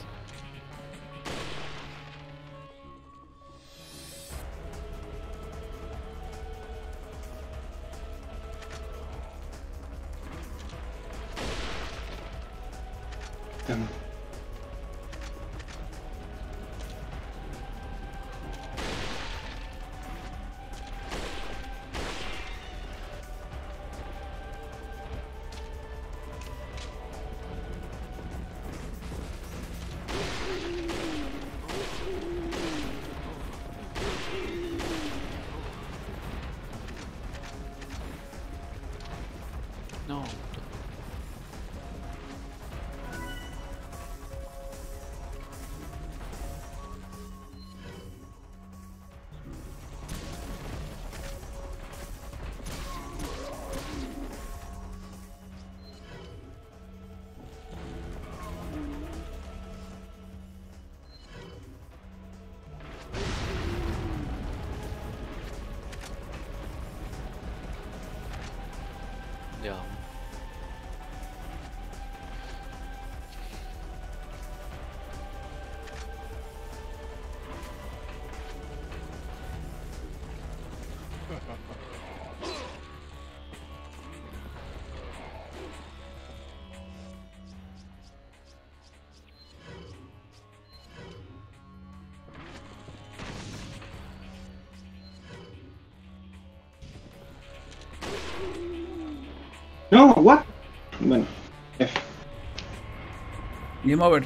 No. Ya. No, what? Bueno, F. Game over.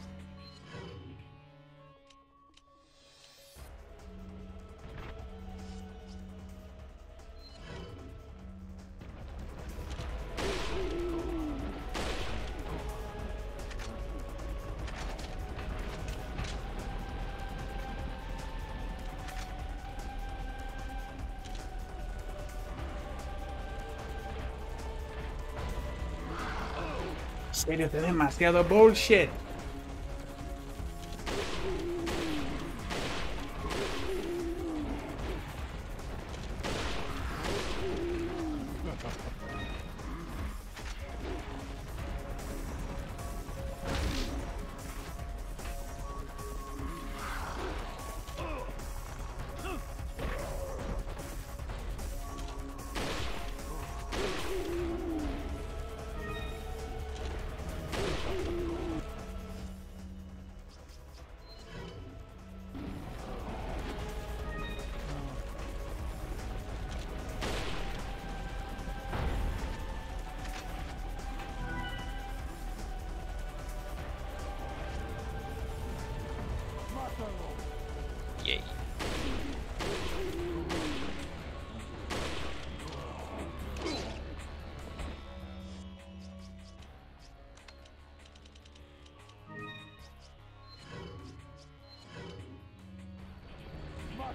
En serio, esto es demasiado bullshit.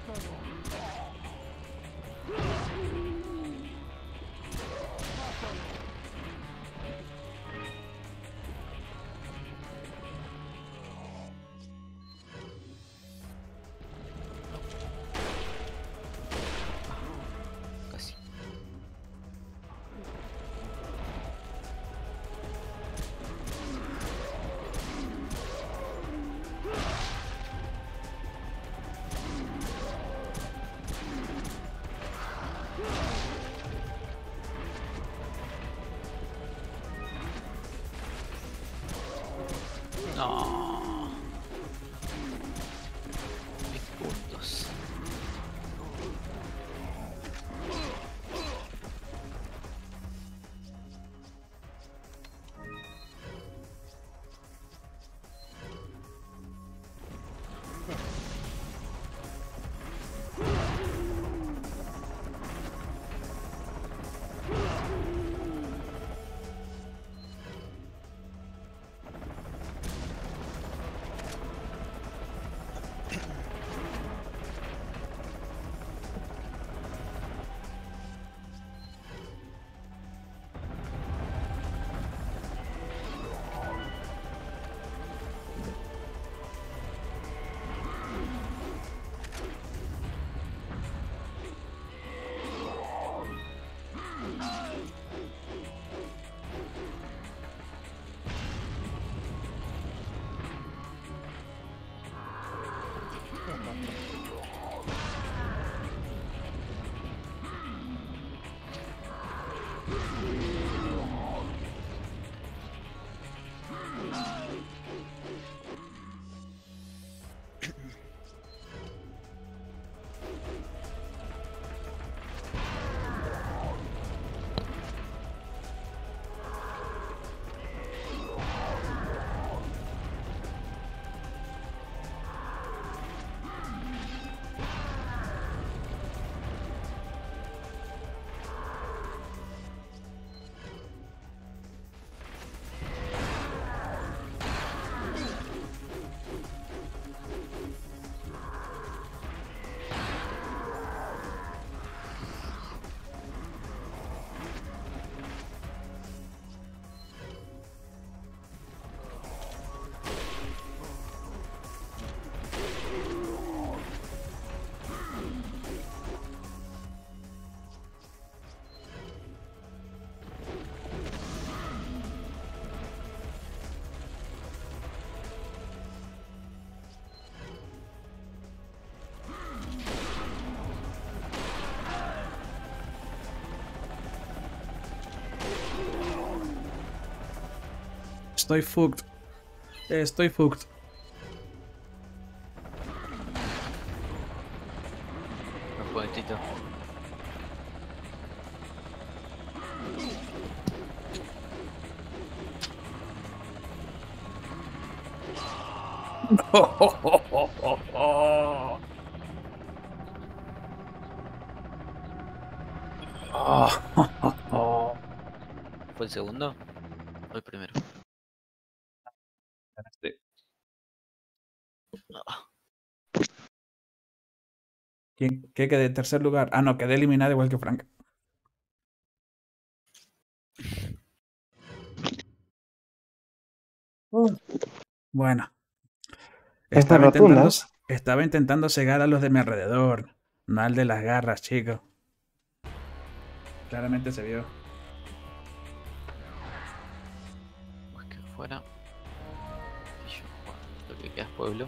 Casi. No. 10 puntos. Estoy fucked. Estoy fucked. Un puentito. ¿Fue el segundo? ¿O el primero? ¿Qué quedé en tercer lugar? Ah, no, quedé eliminado igual que Frank. Bueno. Esta rotunda. Estaba intentando cegar a los de mi alrededor, no al de las garras, chico. Claramente se vio. Pues que fuera. Y yo, lo que queda es pueblo.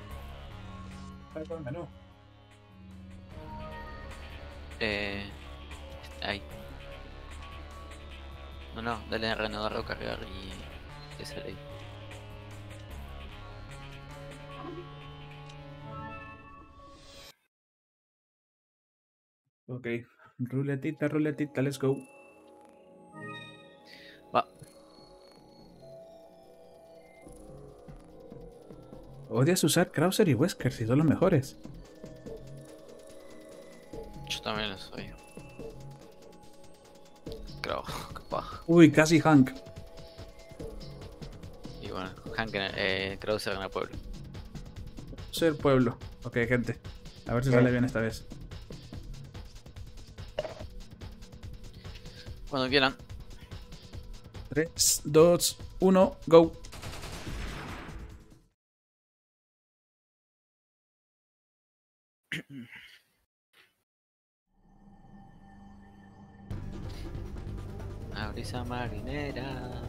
¿Cuál menú? Ahí. No, dale a renovar o cargar y te sale ahí. Ok, ruletita, let's go. Va. Odias usar Krauser y Wesker si son los mejores. Yo también lo soy. Creo, capaz. Uy, casi Hank. Y bueno, Hank, Krauser gana pueblo. Ser pueblo. Ok, gente. A ver si sale bien esta vez. Cuando quieran. 3, 2, 1, go. Una brisa marinera.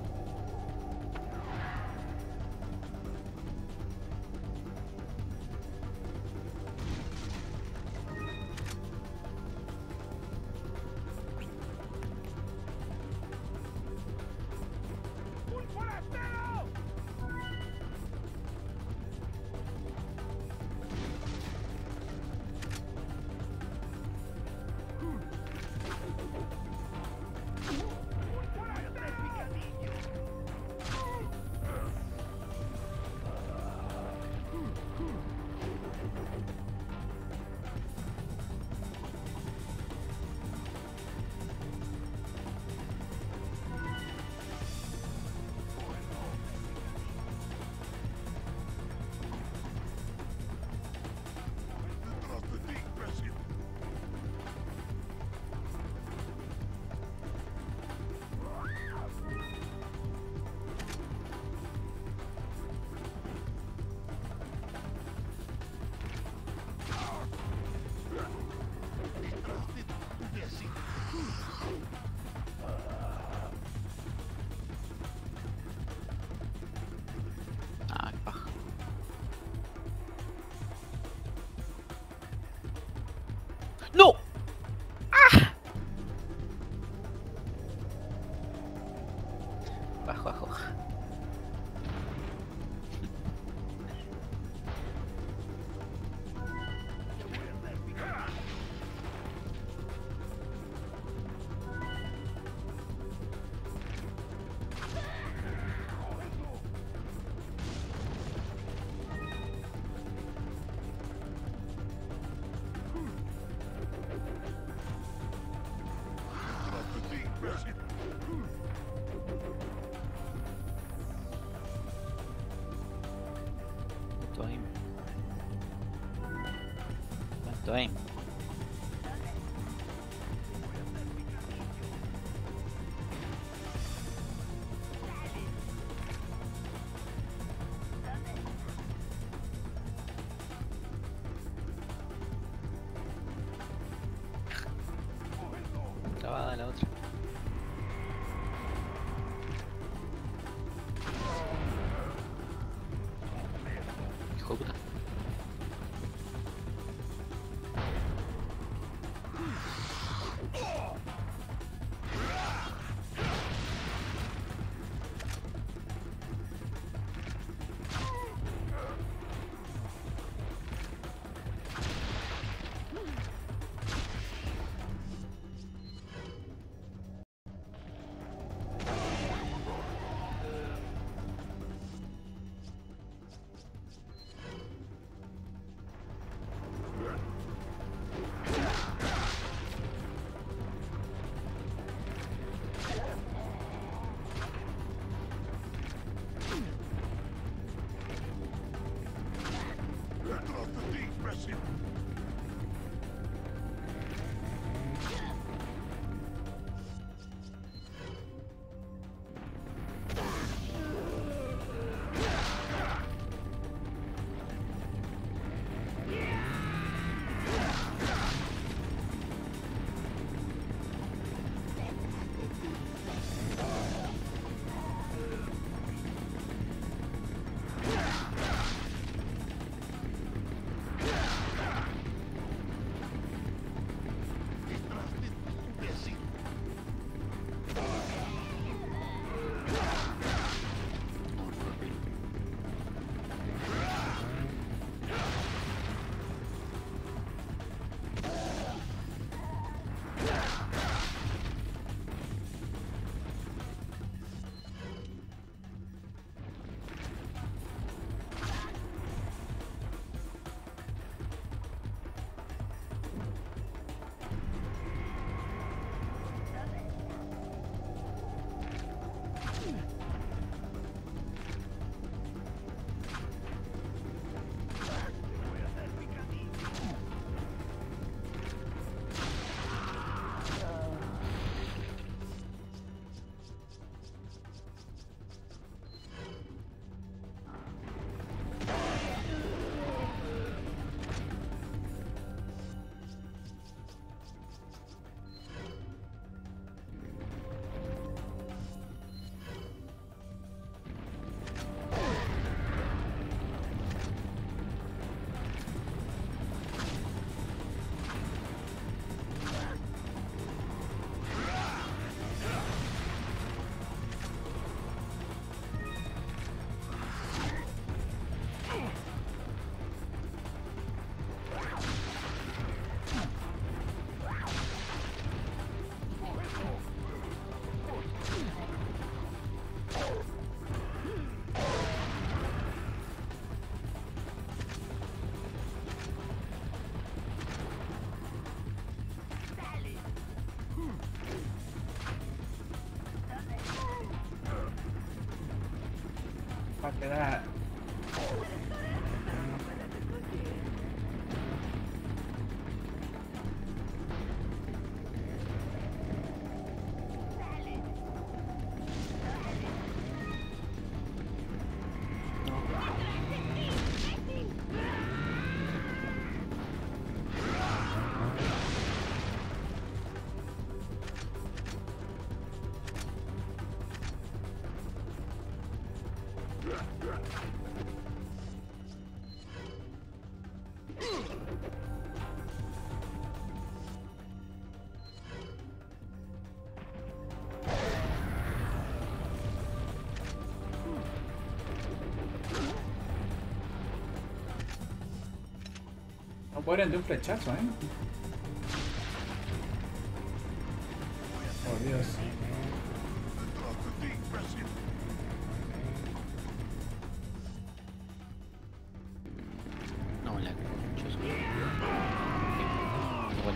Ah, qué paja. ¡No! ¡Ah! Bajo, bajo. ¿Cuánto aim? ¿Cuánto aim? Clavada la otra. Hijo de puta. Queda... No mueren de un flechazo, Oh, Dios. No, la concha. Igual,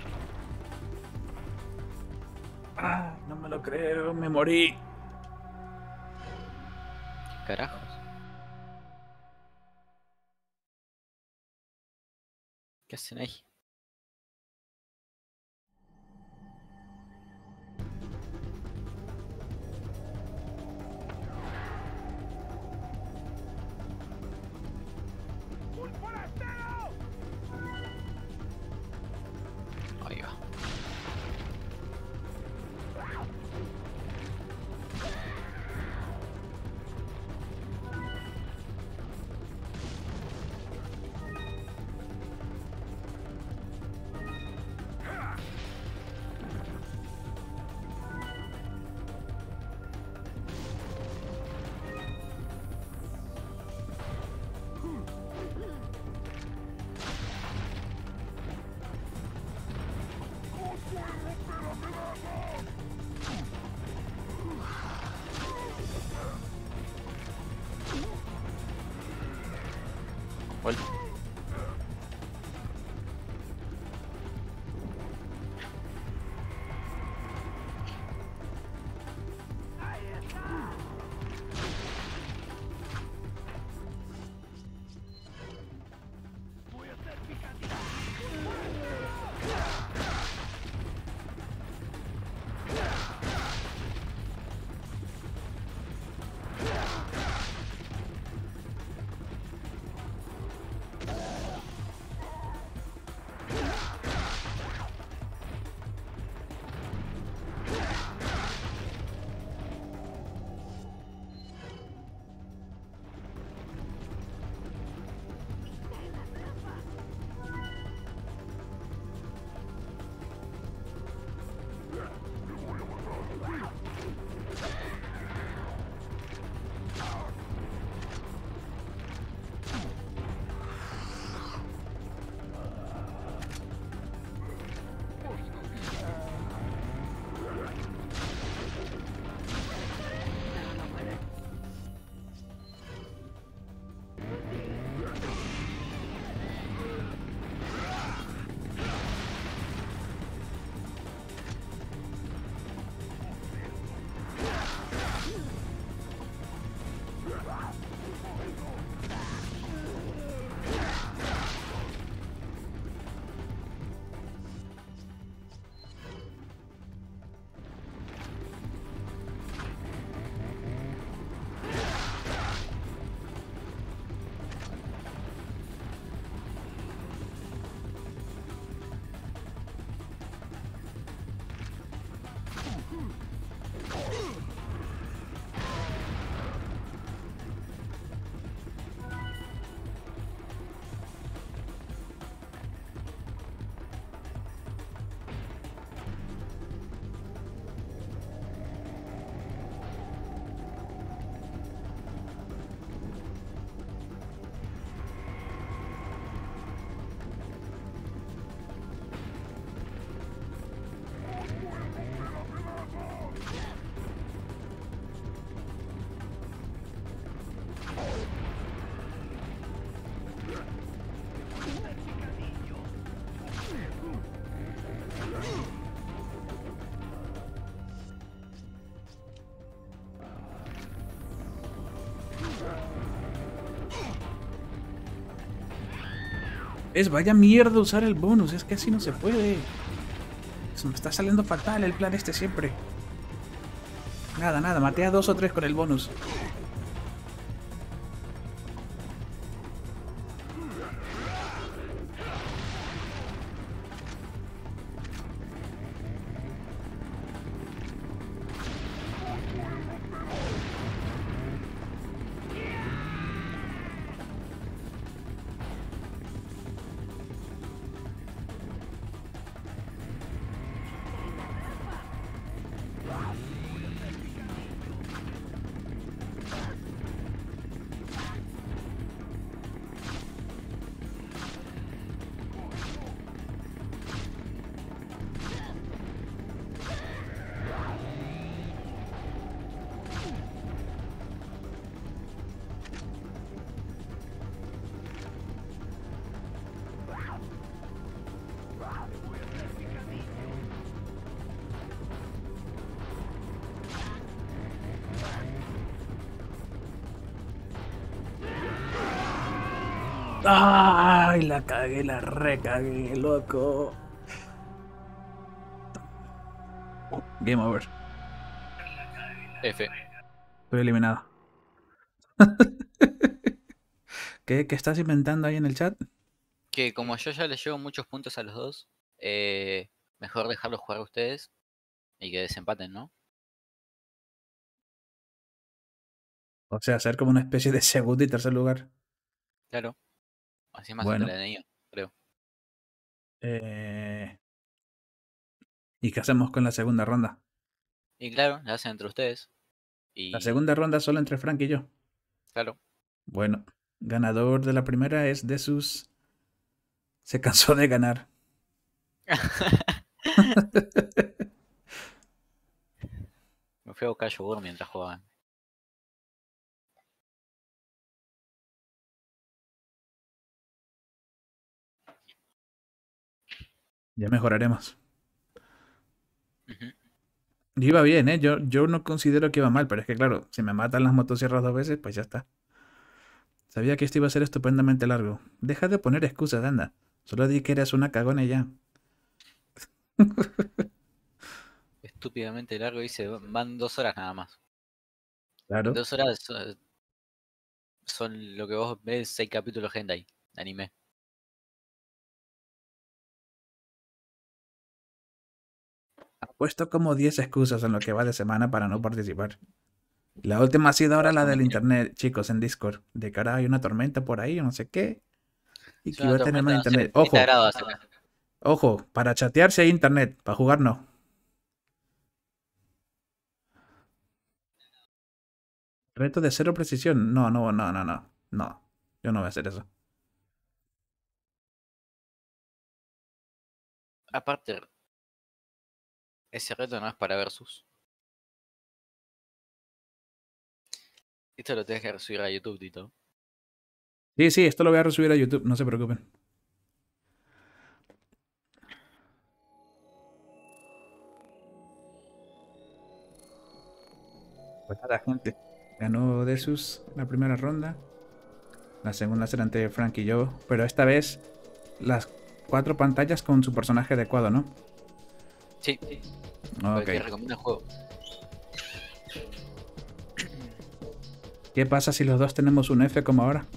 Ah, no me lo creo, me morí. ¿qué carajos? ¿Qué hacen ahí? Ahí va. Vuelve. Es vaya mierda usar el bonus, es que así no se puede. Se me está saliendo fatal el plan este siempre. Nada, nada, maté a 2 o 3 con el bonus. ¡Ay! La cagué, la recagué, loco. Game over. F. Estoy eliminado. ¿Qué estás inventando ahí en el chat? Que como yo ya les llevo muchos puntos a los dos, mejor dejarlos jugar a ustedes y que desempaten, ¿no? O sea, ser como una especie de segundo y tercer lugar. Claro. Así es más Bueno. entretenido, creo. ¿Y qué hacemos con la segunda ronda? Y claro, la hacen entre ustedes. Y La segunda ronda solo entre Frank y yo. claro. Bueno, ganador de la primera es Desus. Se cansó de ganar. Me fui a buscar yogur mientras jugaban. Ya mejoraremos. Ujú. Iba bien, ¿eh? Yo no considero que iba mal, pero es que claro, si me matan las motosierras 2 veces, pues ya está. Sabía que esto iba a ser estupendamente largo. Deja de poner excusas, anda. Solo di que eres una cagona y ya. Estúpidamente largo, dice, van 2 horas nada más. Claro. 2 horas son lo que vos ves 6 capítulos hentai de anime. Ha puesto como 10 excusas en lo que va de semana para no participar. La última ha sido ahora la del internet, chicos, en Discord. De cara hay una tormenta por ahí o no sé qué. Y Es que una iba a tener tormenta, más no sé, internet. 30 Ojo, grados acá. ojo, para chatear si hay internet, para jugar no. Reto de cero precisión. No, no, no, no, no. No, yo no voy a hacer eso. Aparte, ese reto no es para versus. Esto lo tenés que subir a YouTube, Tito. Sí, sí, esto lo voy a resubir a YouTube, no se preocupen. Pues nada, gente. Ganó Desus la primera ronda. La segunda será entre Frank y yo. Pero esta vez las 4 pantallas con su personaje adecuado, ¿no? Sí, Ok. te recomiendo el juego. ¿Qué pasa si los dos tenemos un F como ahora?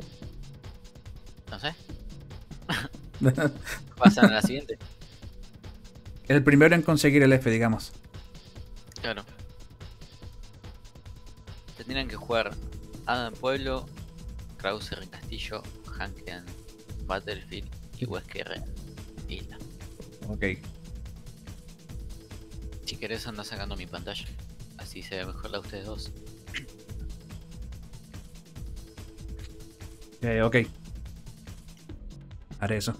No sé. Pasan a la siguiente. El primero en conseguir el F, digamos. Claro. Tendrían que jugar Adam Pueblo, Krauser en Castillo, Hanken Battlefield y Wesker en Isla. Ok. Si querés anda sacando mi pantalla. Así se ve mejor la de ustedes dos. Ok. Haré eso.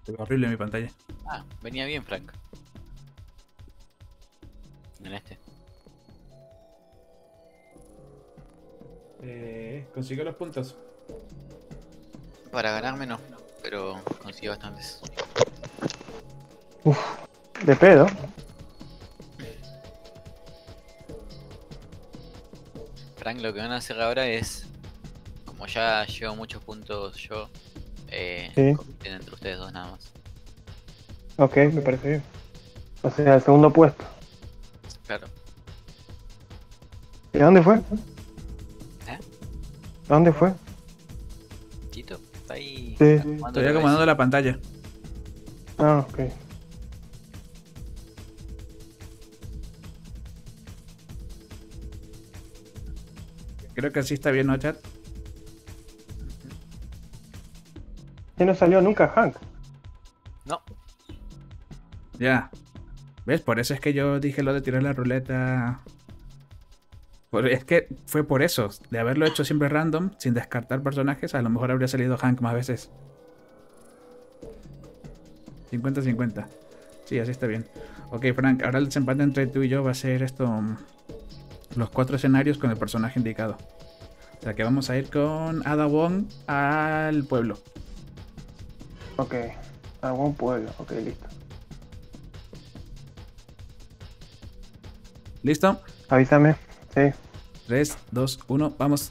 Se ve horrible mi pantalla. Ah, venía bien, Frank. En este. Consigo los puntos. Para ganarme no, pero consigo bastantes. De pedo. Frank, lo que van a hacer ahora es, como ya llevo muchos puntos yo, Sí. compiten entre ustedes dos nada más. Ok, me parece bien. O sea, el segundo puesto. Claro. ¿Y a dónde fue? ¿Eh? ¿A dónde fue? Chito, está ahí. Sí. acomodando Estoy la acomodando la pantalla. Ah, ok. Creo que así está bien, ¿no, chat? Y no salió nunca Hank. No, Ya. ¿Ves? Por eso es que yo dije lo de tirar la ruleta. Es que fue por eso. De haberlo hecho siempre random, sin descartar personajes, a lo mejor habría salido Hank más veces. 50-50. Sí, así está bien. Ok, Frank, ahora el desempate entre tú y yo va a ser esto. Los 4 escenarios con el personaje indicado. O sea que vamos a ir con Ada Wong al pueblo. Ok. Algún pueblo. Ok, listo. ¿Listo? Avísame. Sí. 3, 2, 1, vamos.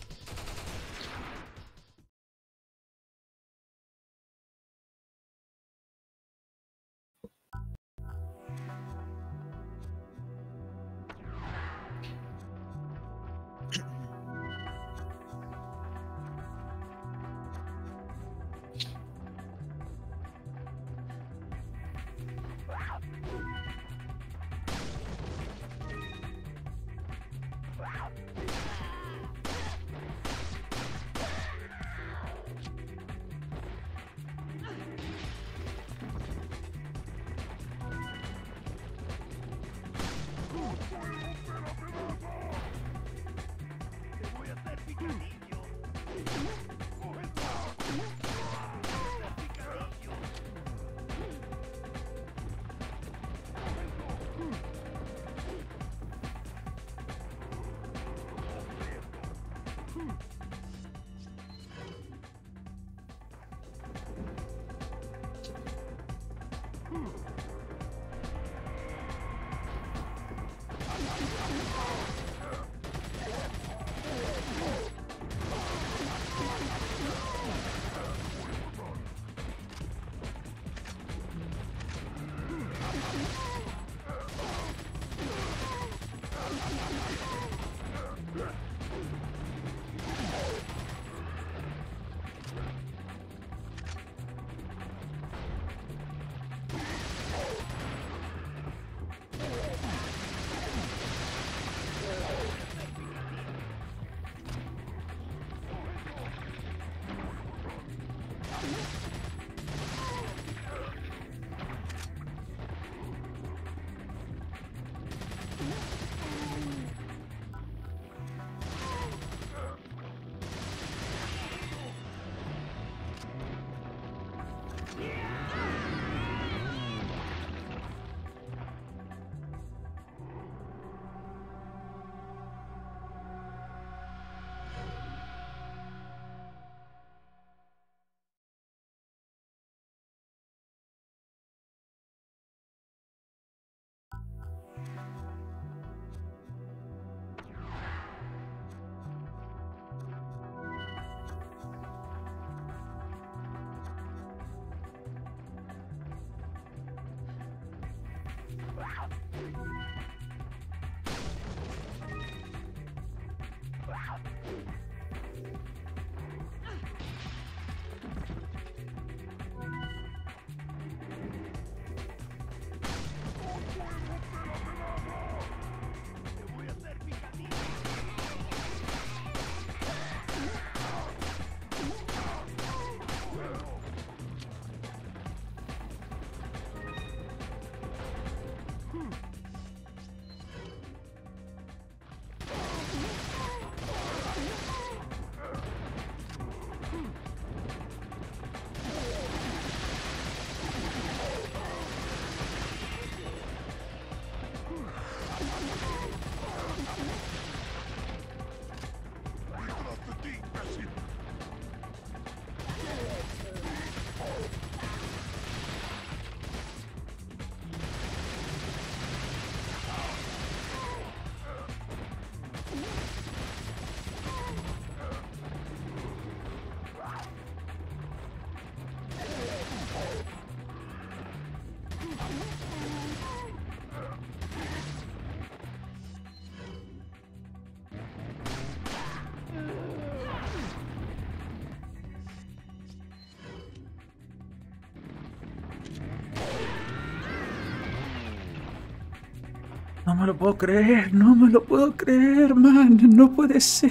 No me lo puedo creer, no me lo puedo creer, man. No puede ser.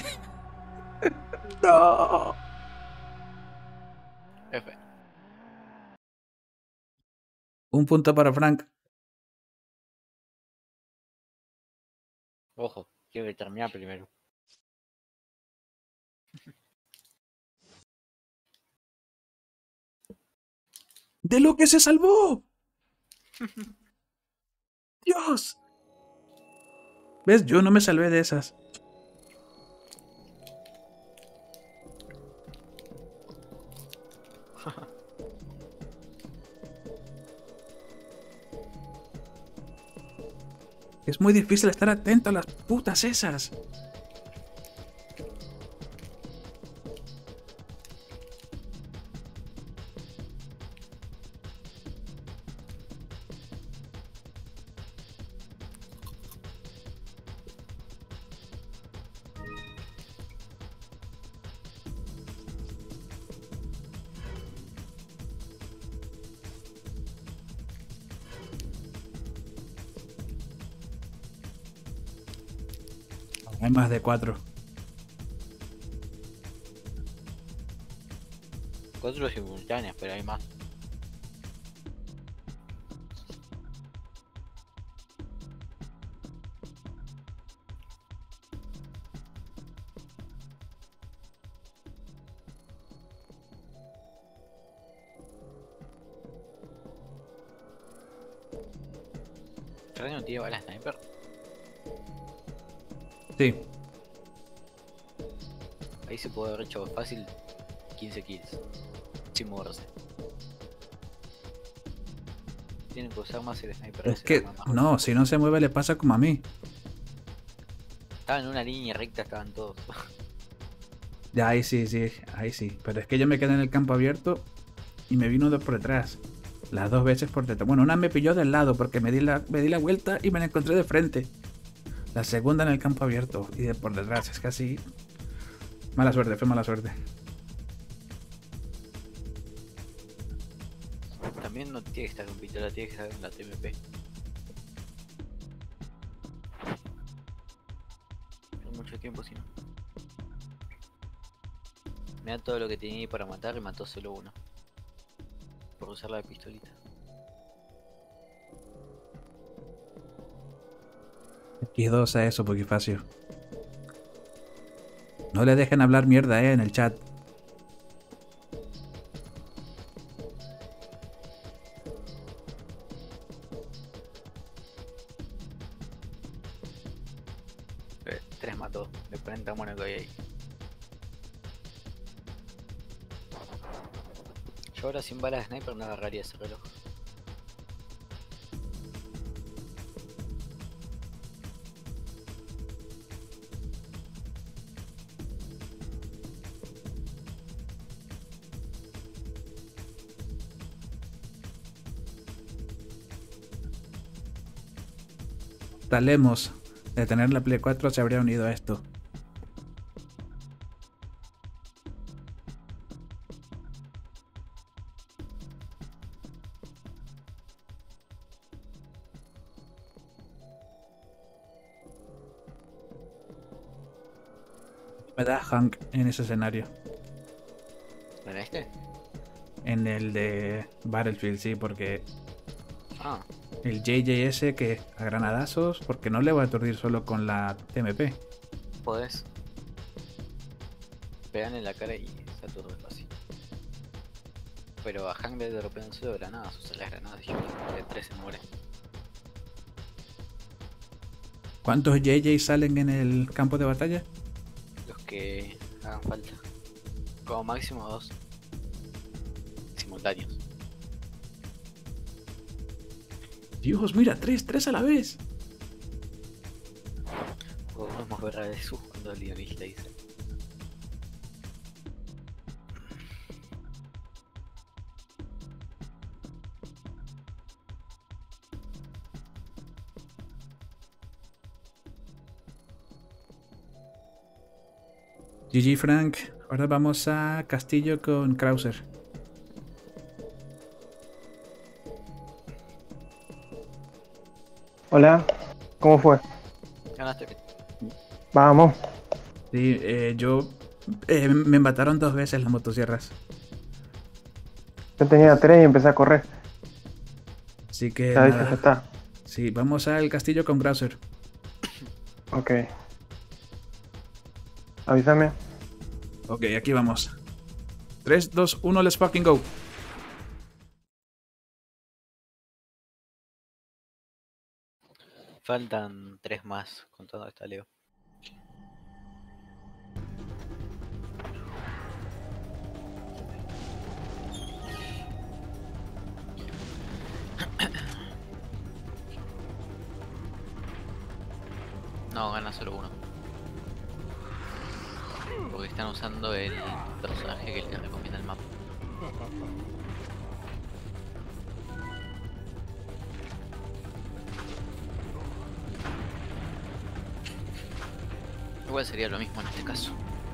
No. F. Un punto para Frank. Ojo, quiero que termine primero. ¡De lo que se salvó! ¡Dios! ¿Ves? Yo no me salvé de esas. Es muy difícil estar atento a las putas esas. Hay más de 4. 4 simultáneas, pero hay más. ¿Frank no tiene bala sniper? Sí. Ahí se puede haber hecho fácil 15 kills. Sin moverse. Tienen que usar más el sniper. Es que, no, si no se mueve le pasa como a mí. Estaban en una línea recta, estaban todos. Ya, ahí sí, ahí sí. Pero es que yo me quedé en el campo abierto y me vino uno por detrás. Las 2 veces por detrás. Bueno, una me pilló del lado porque me di la vuelta y me la encontré de frente. La segunda en el campo abierto y de por detrás. Es casi... Mala suerte, fue mala suerte. También no tiene que estar con pistola, tiene que estar en la TMP. Por mucho tiempo, si no. Mira todo lo que tenía ahí para matar y mató solo uno. Por usar la pistolita. X2 a eso, Poquifacio. No le dejen hablar mierda, en el chat. Tres mató, de 40 monos que hay ahí. Yo ahora sin balas de sniper no agarraría ese reloj. Talemos de tener la Play 4 se habría unido a esto. Me da Hank en ese escenario. ¿En este? En el de Battlefield, sí, porque Ah, el JJS que a granadazos, porque no le voy a aturdir solo con la TMP. podés. Pegan en la cara y está todo fácil. Pero a Hank le dropean solo granadas, usa las granadas y de 3 se muere. ¿Cuántos JJ salen en el campo de batalla? Los que hagan falta. Como máximo 2. Simultáneos. Dios, mira, tres a la vez. Podemos ver a Jesús cuando Lionel dice. GG Frank, ahora vamos a Castillo con Krauser. Hola. ¿Cómo fue? Ganaste. Vamos. Sí, me mataron 2 veces las motosierras. Yo tenía 3 y empecé a correr. Así que Ya dije, nada. ya está. Sí, vamos al castillo con Browser. Ok. Avísame. Ok, aquí vamos. 3, 2, 1, let's fucking go. Faltan 3 más, contando esta Leo. No, gana solo uno. Porque están usando el personaje que les recomienda el mapa. Igual sería lo mismo en este caso.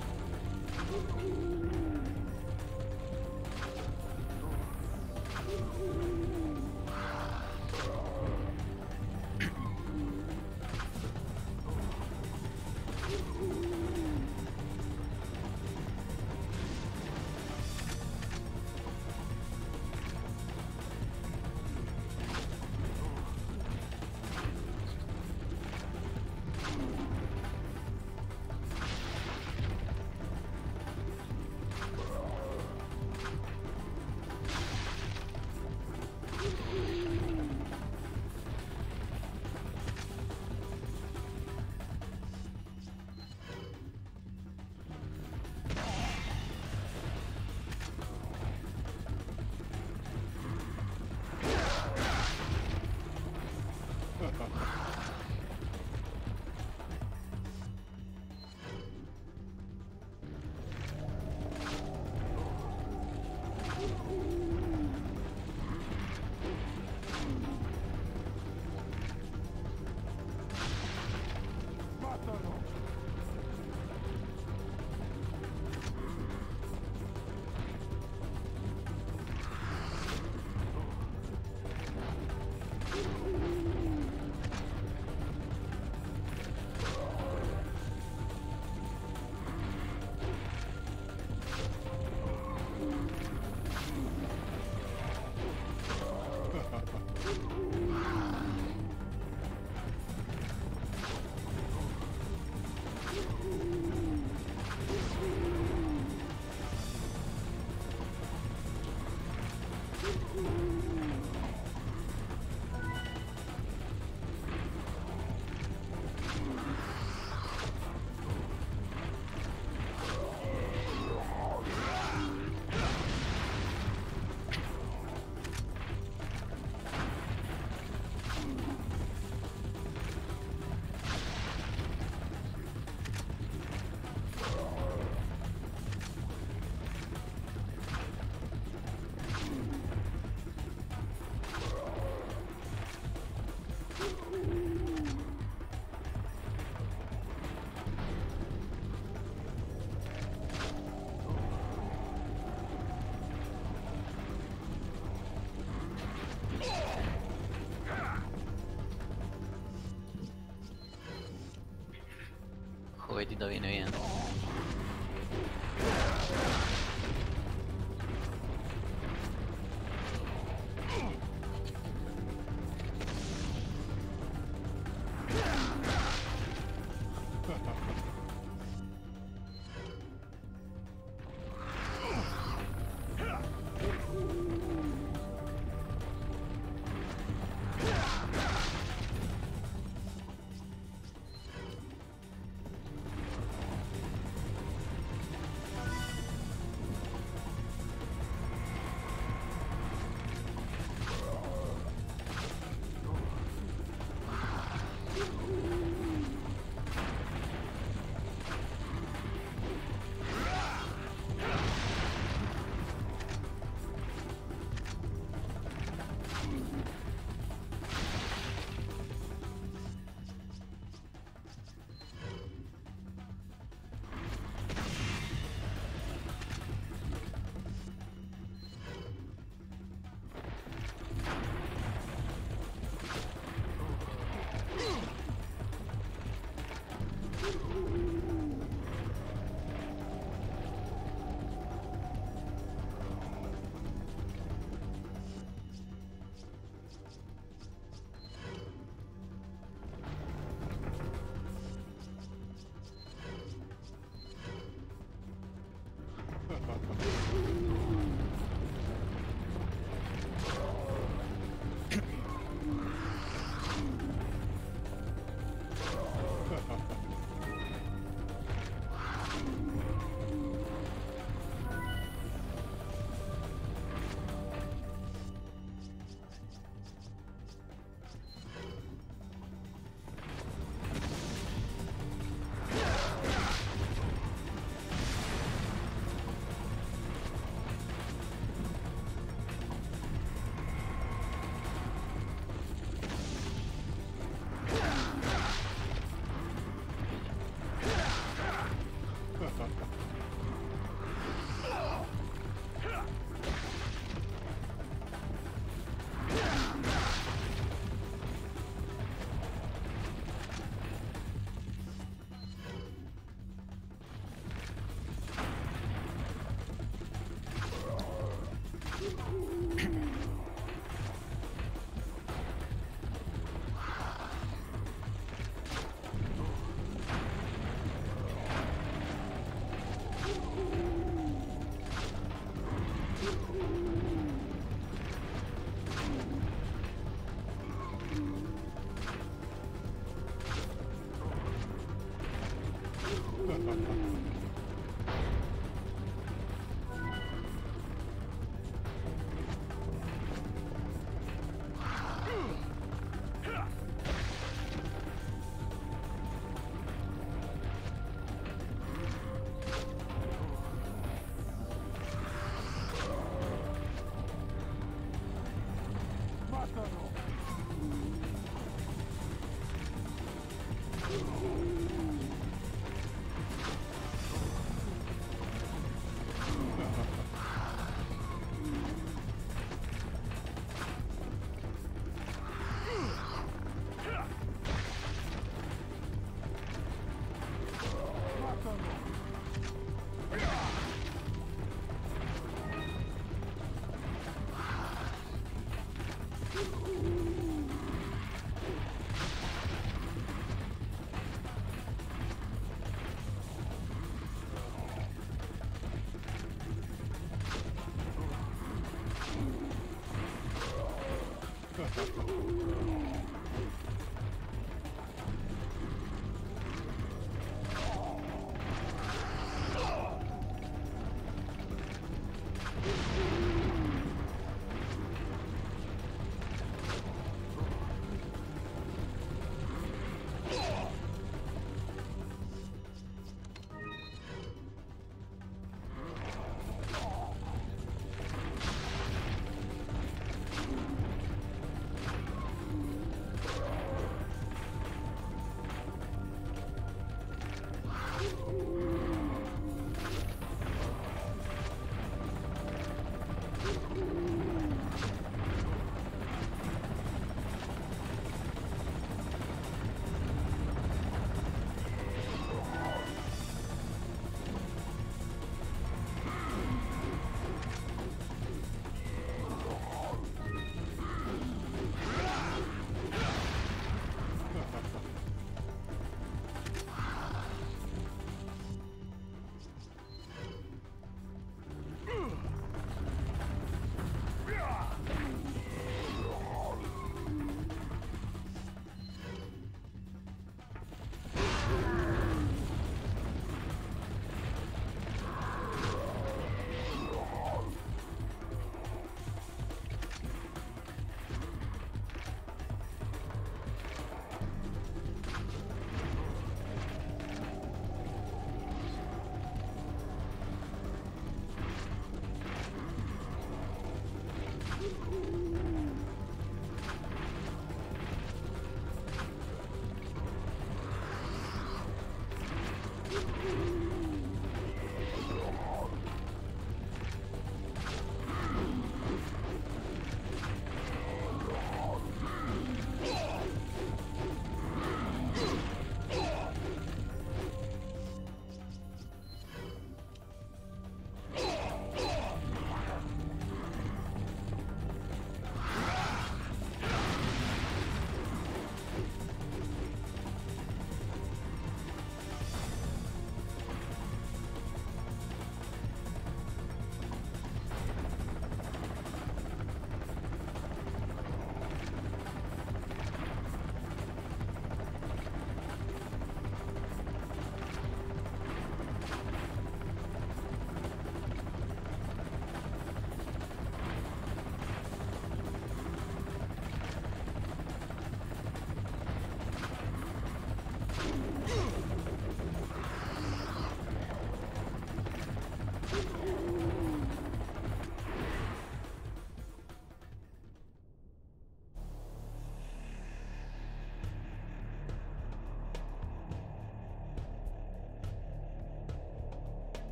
Juguetito viene bien.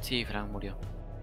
Sí, Frank murió.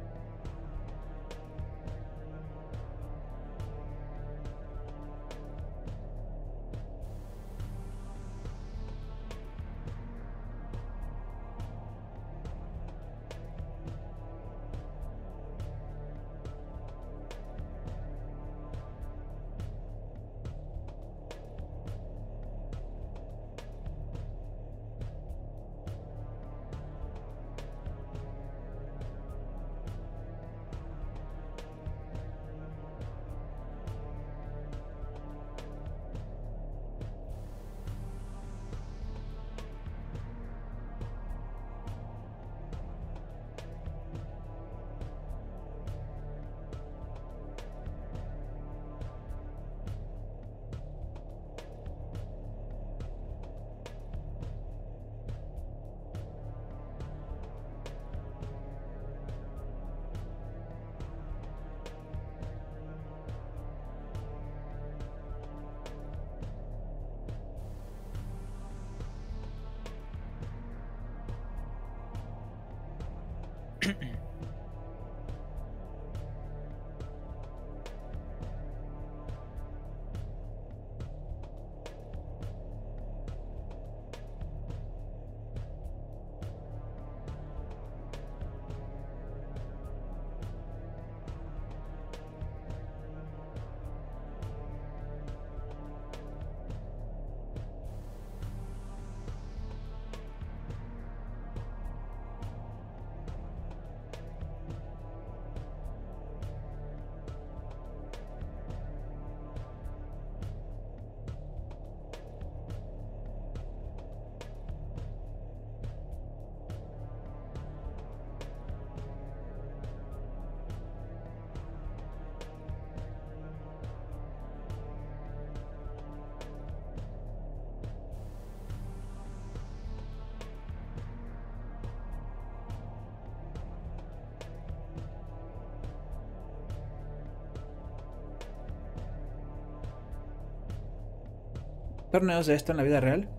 ¿Torneos de esto en la vida real?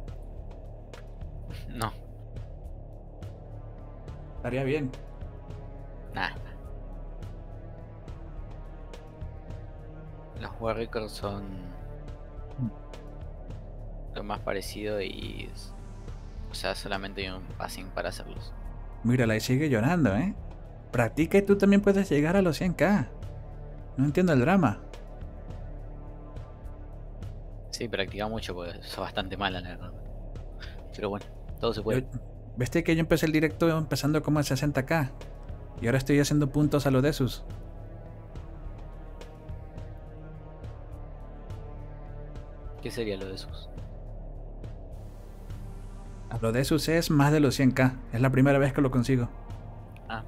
No, Estaría bien. nah. Los World Records son lo más parecido y... O sea, solamente hay un passing para hacerlos. Mírala y sigue llorando, ¿eh? Practica y tú también puedes llegar a los 100k. No entiendo el drama. Sí, practica mucho porque sos bastante mala, la verdad. Pero bueno, todo se Yo, puede. ¿Viste que yo empecé el directo empezando como en 60k? Y ahora estoy haciendo puntos a lo de sus. ¿Qué sería lo de esos? A lo de sus es más de los 100k. Es la primera vez que lo consigo. Ah,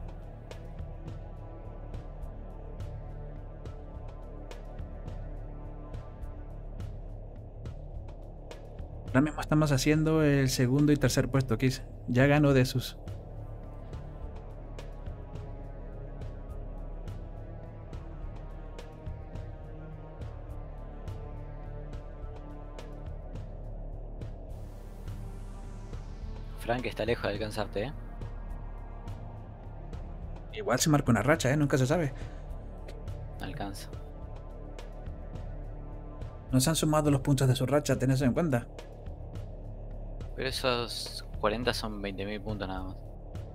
Ahora mismo estamos haciendo el segundo y tercer puesto, Kiss. Ya ganó de sus. Frank está lejos de alcanzarte, ¿eh? Igual se marca una racha, ¿eh? Nunca se sabe. No alcanza. No se han sumado los puntos de su racha, tened eso en cuenta. Pero esos 40 son 20.000 puntos nada más.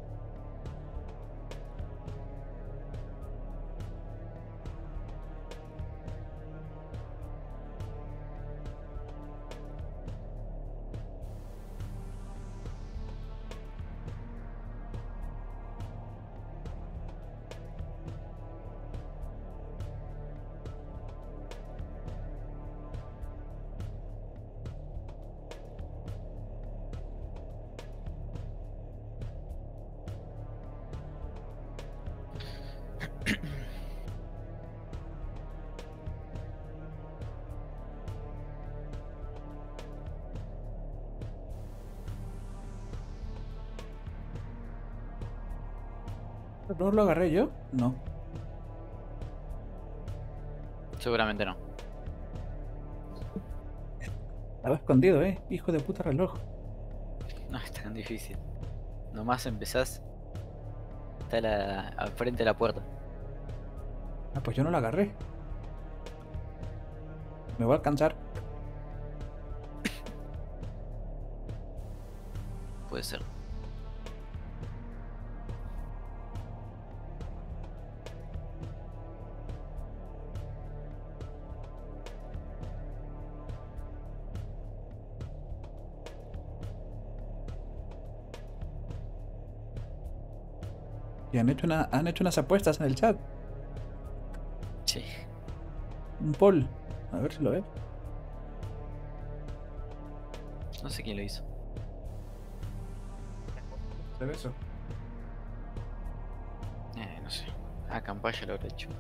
¿No lo agarré yo? No. Seguramente no. Estaba escondido, hijo de puta reloj. No es tan difícil. Nomás empezás está al frente de la puerta. Ah, pues yo no la agarré. Me voy a alcanzar. Puede ser. Y han hecho unas apuestas en el chat. Sí. Un poll. A ver si lo ve. No sé quién lo hizo. ¿Se ve eso? No sé. Ah, Campaya lo habrá hecho.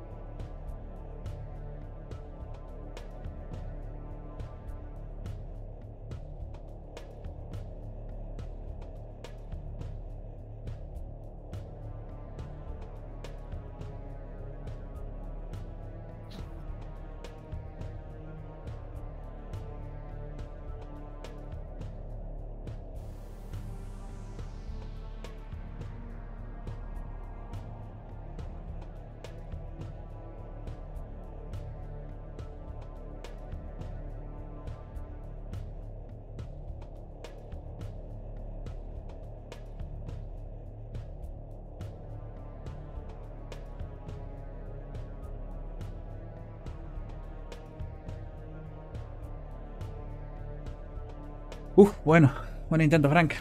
Bueno. Buen intento, Frank.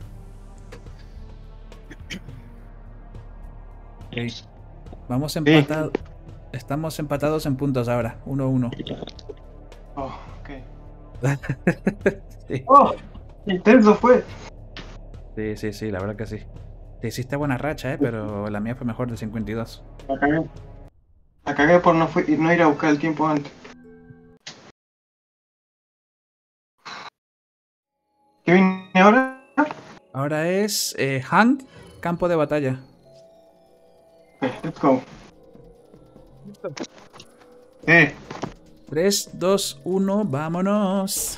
Vamos empatados. Estamos empatados en puntos ahora. 1-1. Oh, ok. Sí. ¡Oh! Intenso fue. Sí, la verdad que sí. Te hiciste buena racha, pero la mía fue mejor de 52. La cagué. La cagué por no ir a buscar el tiempo antes. ¿Qué viene ahora? Ahora es Hank, campo de batalla. Let's go. 3, 2, 1, vámonos.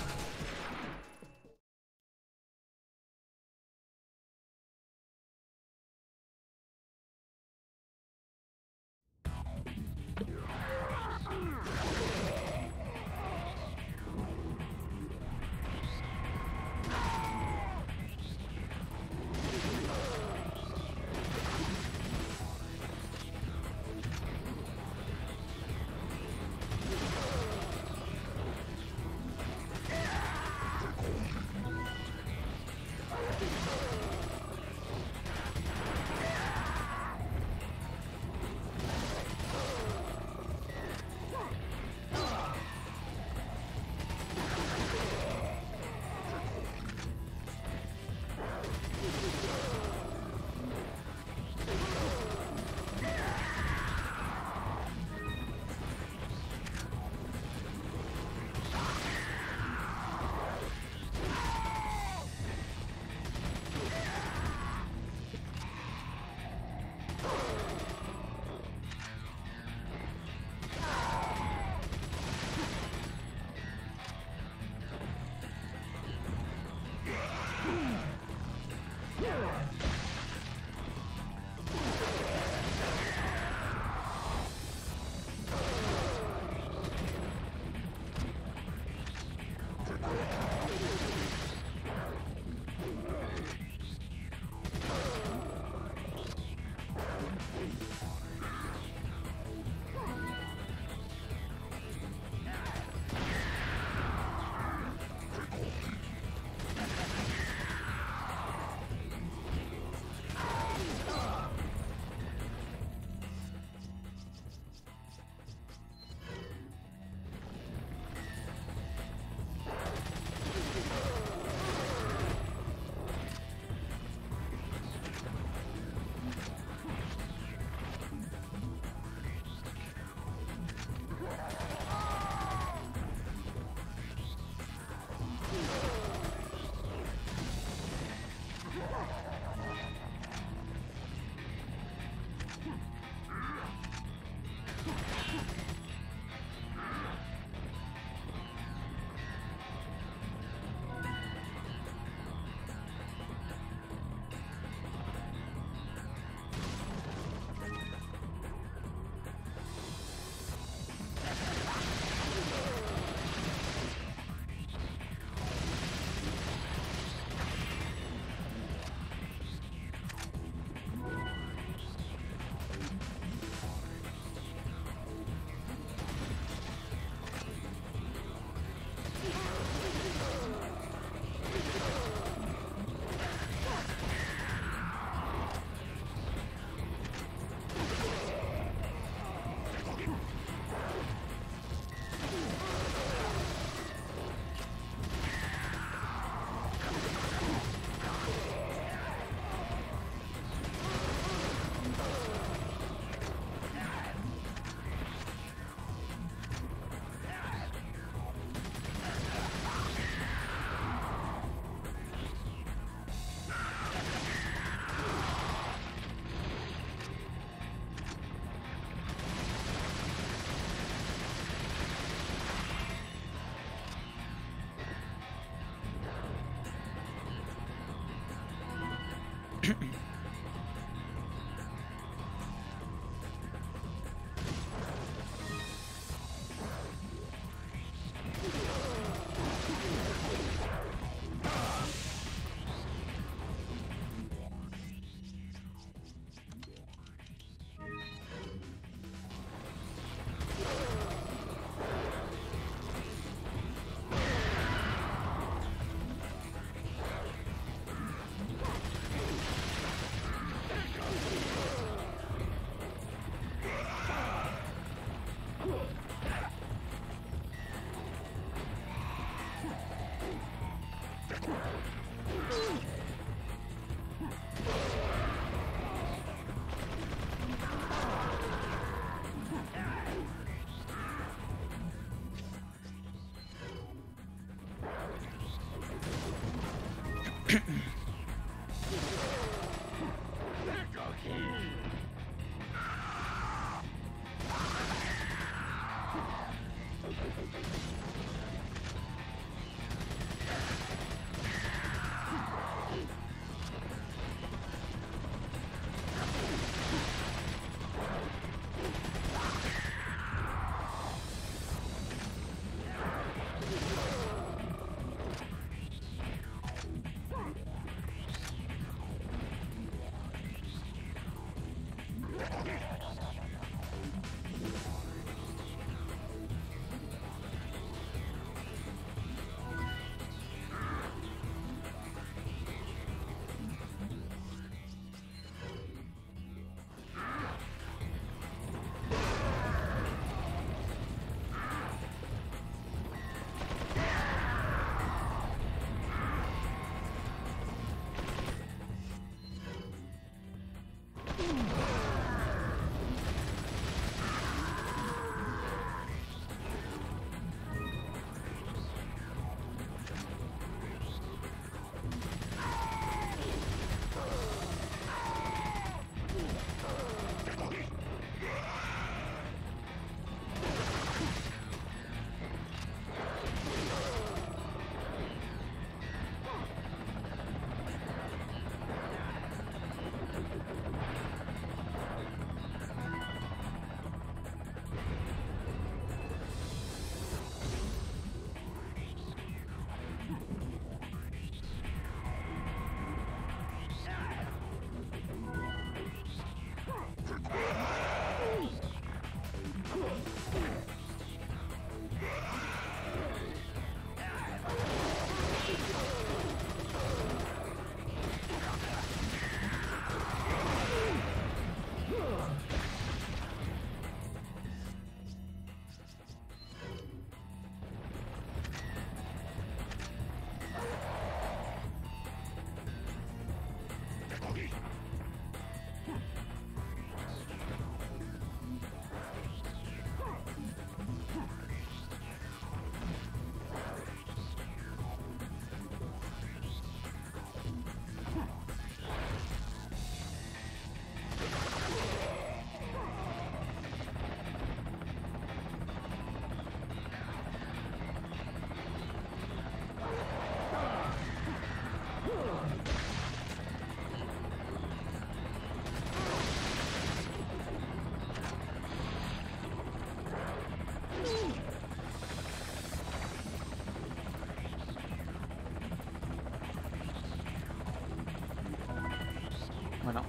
Bueno,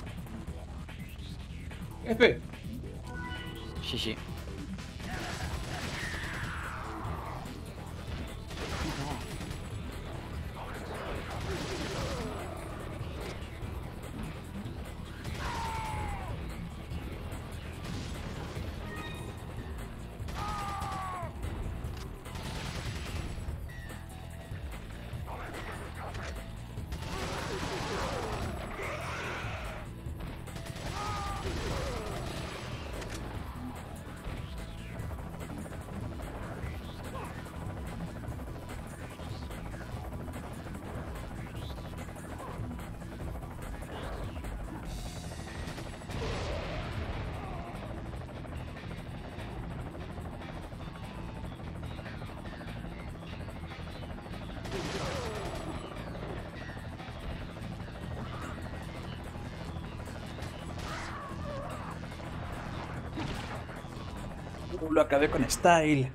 F. GG. Lo acabé con style.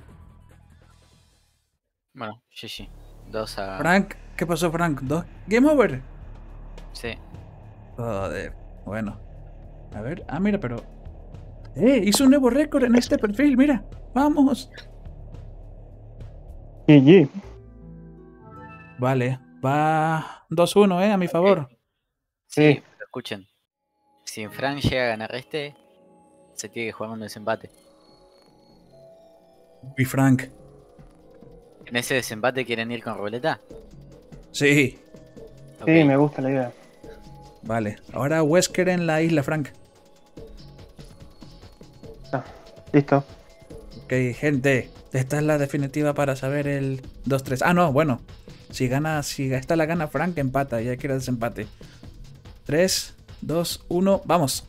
Bueno, GG. 2 a... Frank, ¿qué pasó, Frank? ¿Dos? Game over. Sí. Joder. Bueno. A ver. Ah, mira, pero. Hizo un nuevo récord en este perfil, mira. Vamos. GG. Vale. Va 2-1, a mi favor. Sí, Sí. pero escuchen. Si Frank llega a ganar este, se tiene que jugar un desempate. Y Frank. ¿En ese desempate quieren ir con ruleta? Sí. Ok. Sí, me gusta la idea. Vale. Ahora Wesker en la isla, Frank. Ah, listo. Ok, gente. Esta es la definitiva para saber el 2-3. Ah, no, bueno. Si esta la gana Frank, empata. Ya quiero desempate. 3, 2, 1, vamos.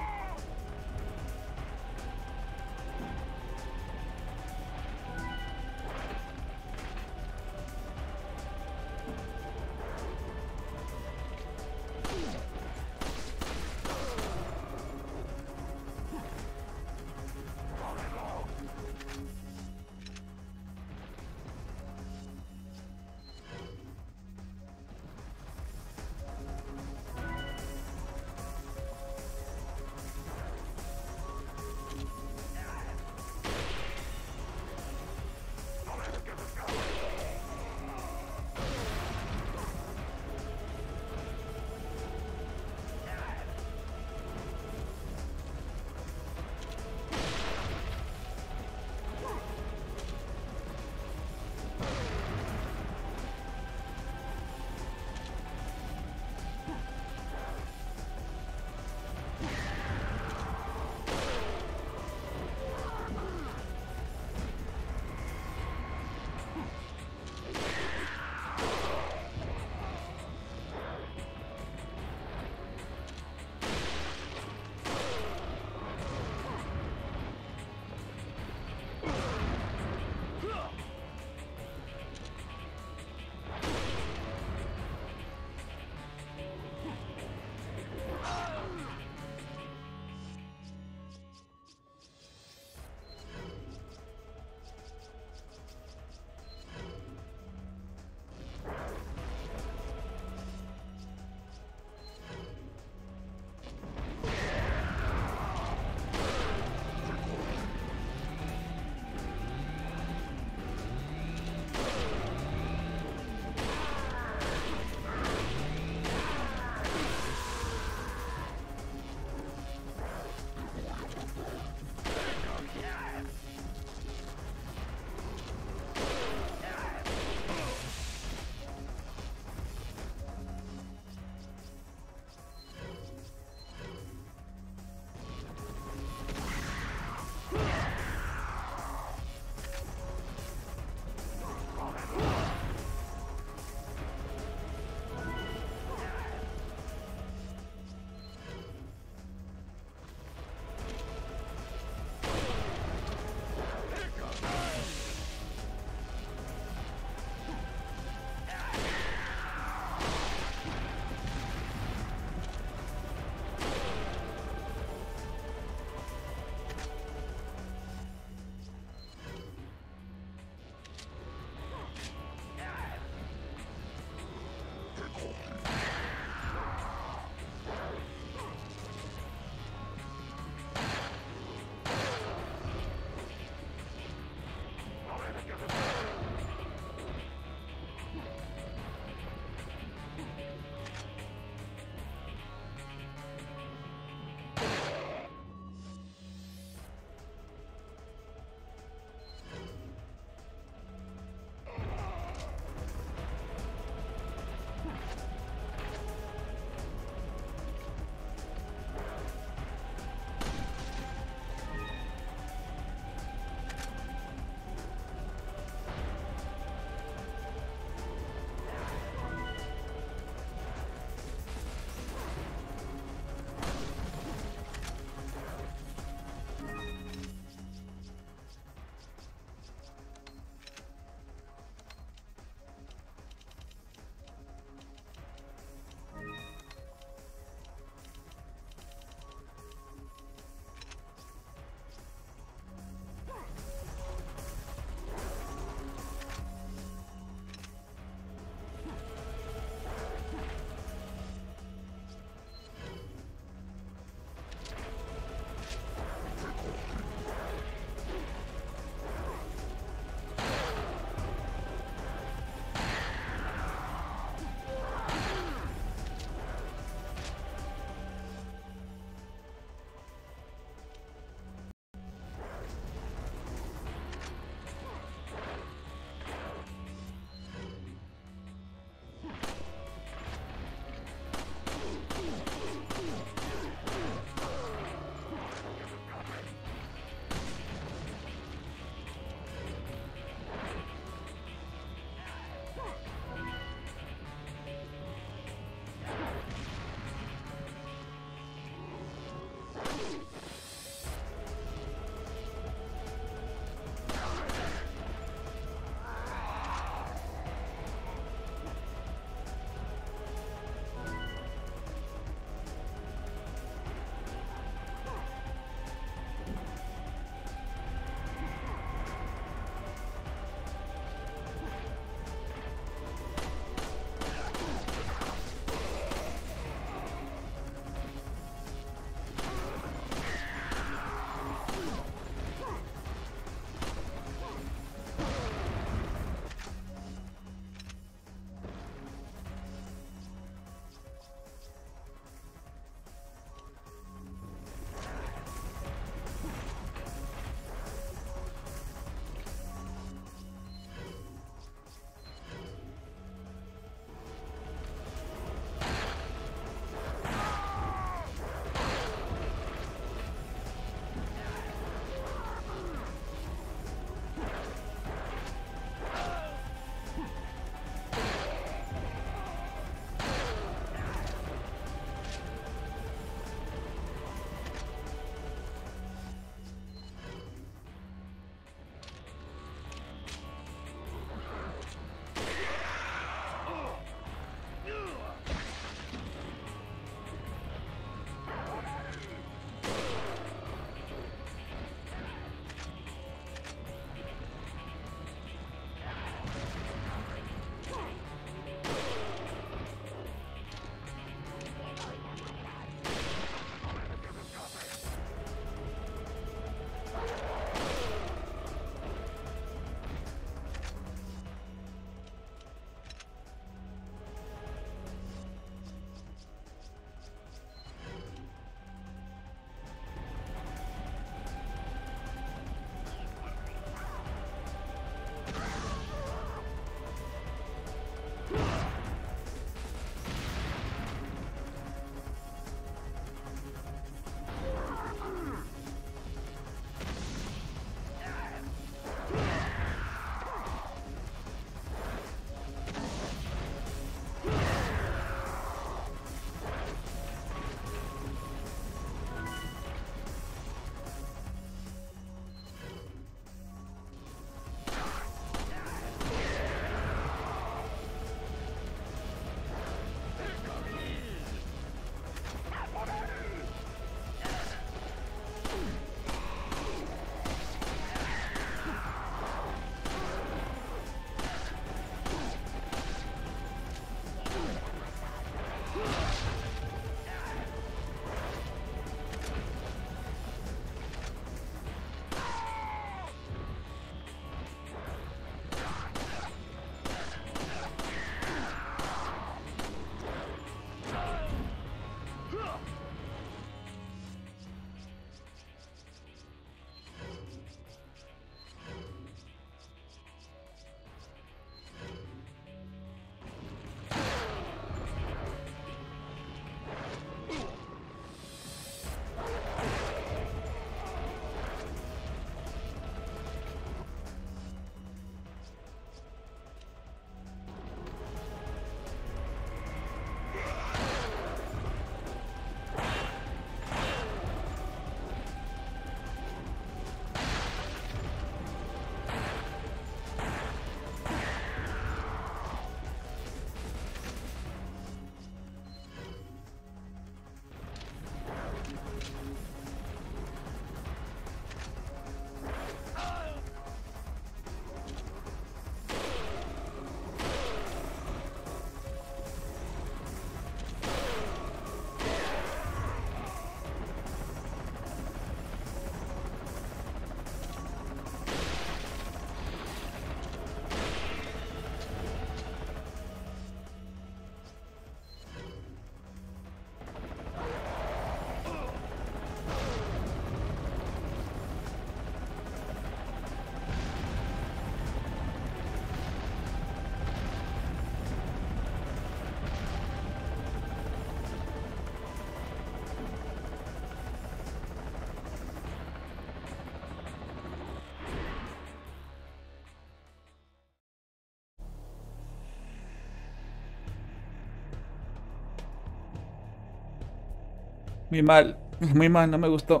Muy mal, no me gustó.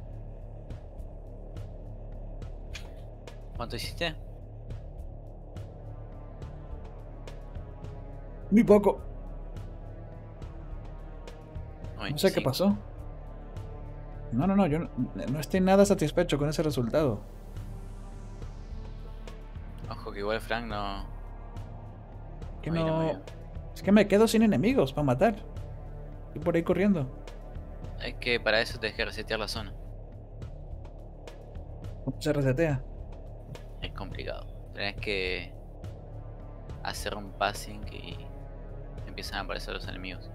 ¿Cuánto hiciste? Muy poco. No sé qué 95. pasó. No, yo no estoy nada satisfecho con ese resultado. Ojo que igual Frank no. Que No viene muy no... bien. Es que me quedo sin enemigos para matar. Estoy por ahí corriendo. Es que para eso tenés que resetear la zona. ¿Cómo se resetea? Es complicado. Tenés que hacer un passing y empiezan a aparecer los enemigos.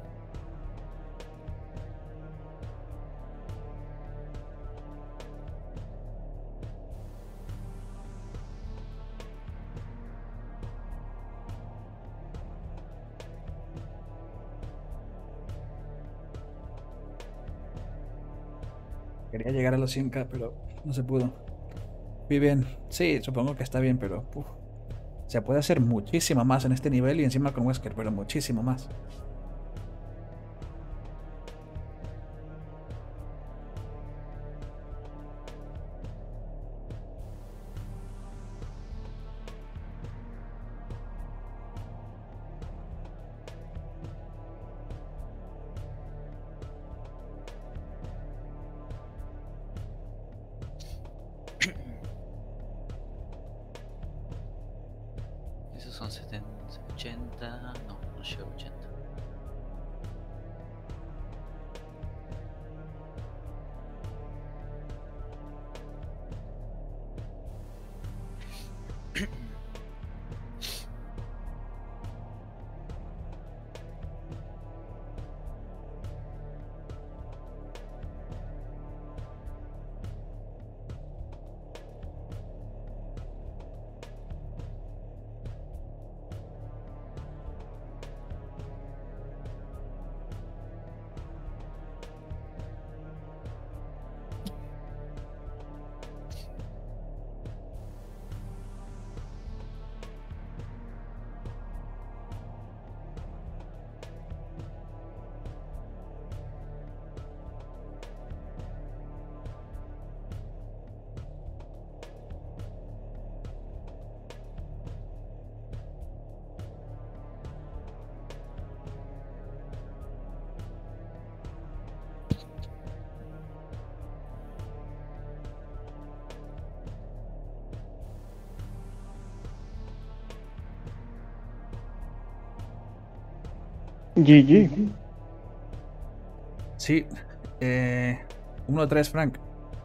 Quería llegar a los 100k, pero no se pudo. Muy bien. Sí, supongo que está bien, pero... se puede hacer muchísimo más en este nivel y encima con Wesker, pero muchísimo más. Esos son 70, 80. No, no llego a 80. GG. Sí. 1-3, Frank.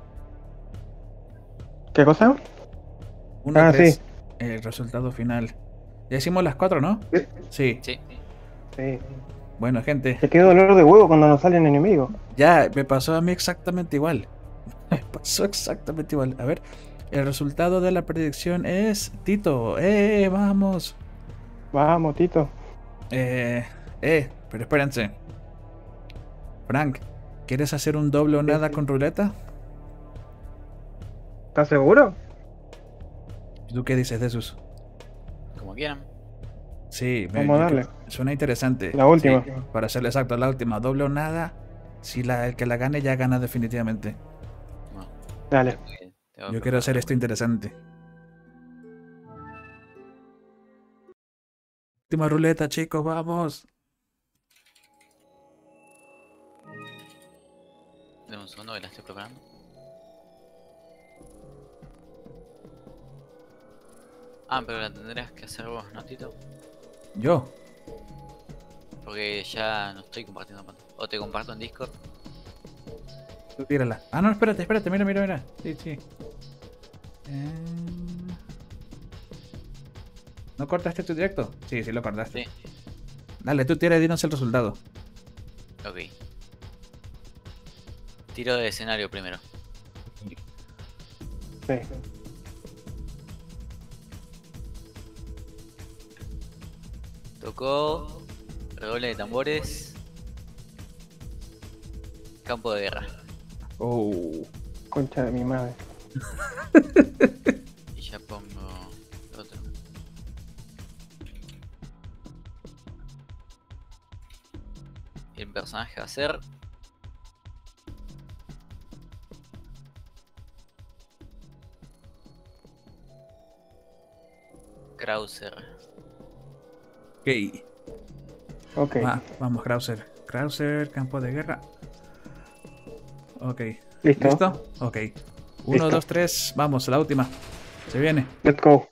¿Qué cosa? 1-3. Sí. El resultado final. Ya hicimos las 4, ¿no? Sí. Sí. Sí. Bueno, gente. Te quedó dolor de huevo cuando nos salen enemigos. Ya, me pasó a mí exactamente igual. Me pasó exactamente igual. A ver, el resultado de la predicción es Tito. Vamos. Vamos, Tito. Pero espérense. Frank, ¿quieres hacer un doble o nada Sí. con ruleta? ¿Estás seguro? ¿Y tú qué dices de esos? Como quieran. Sí, Vamos a darle. suena interesante. La última. Sí, para ser exacto, la última, doble o nada. Si el que la gane ya gana definitivamente. No, Dale. tengo Yo que quiero hacer preparar. esto interesante. Última ruleta, chicos, vamos. Dame un segundo que la estoy preparando. Ah, pero la tendrás que hacer vos, ¿no, Tito? Yo. Porque ya no estoy compartiendo pantalla. O te comparto en Discord. Tú tírala. Ah, no, espérate, mira. Sí. ¿No cortaste tu directo? Sí, lo cortaste. Sí. Dale, tú tira y dinos el resultado. Ok. Tiro de escenario primero. Sí. Tocó redoble de tambores. Campo de guerra. Oh. Concha de mi madre. Y ya pongo otro. El personaje va a ser Krauser. Ok. Ok. Vamos, Krauser. Krauser, campo de guerra. Ok. Listo. ¿Listo? Ok. 1, Listo. 2, 3. Vamos, la última. Se viene. Let's go.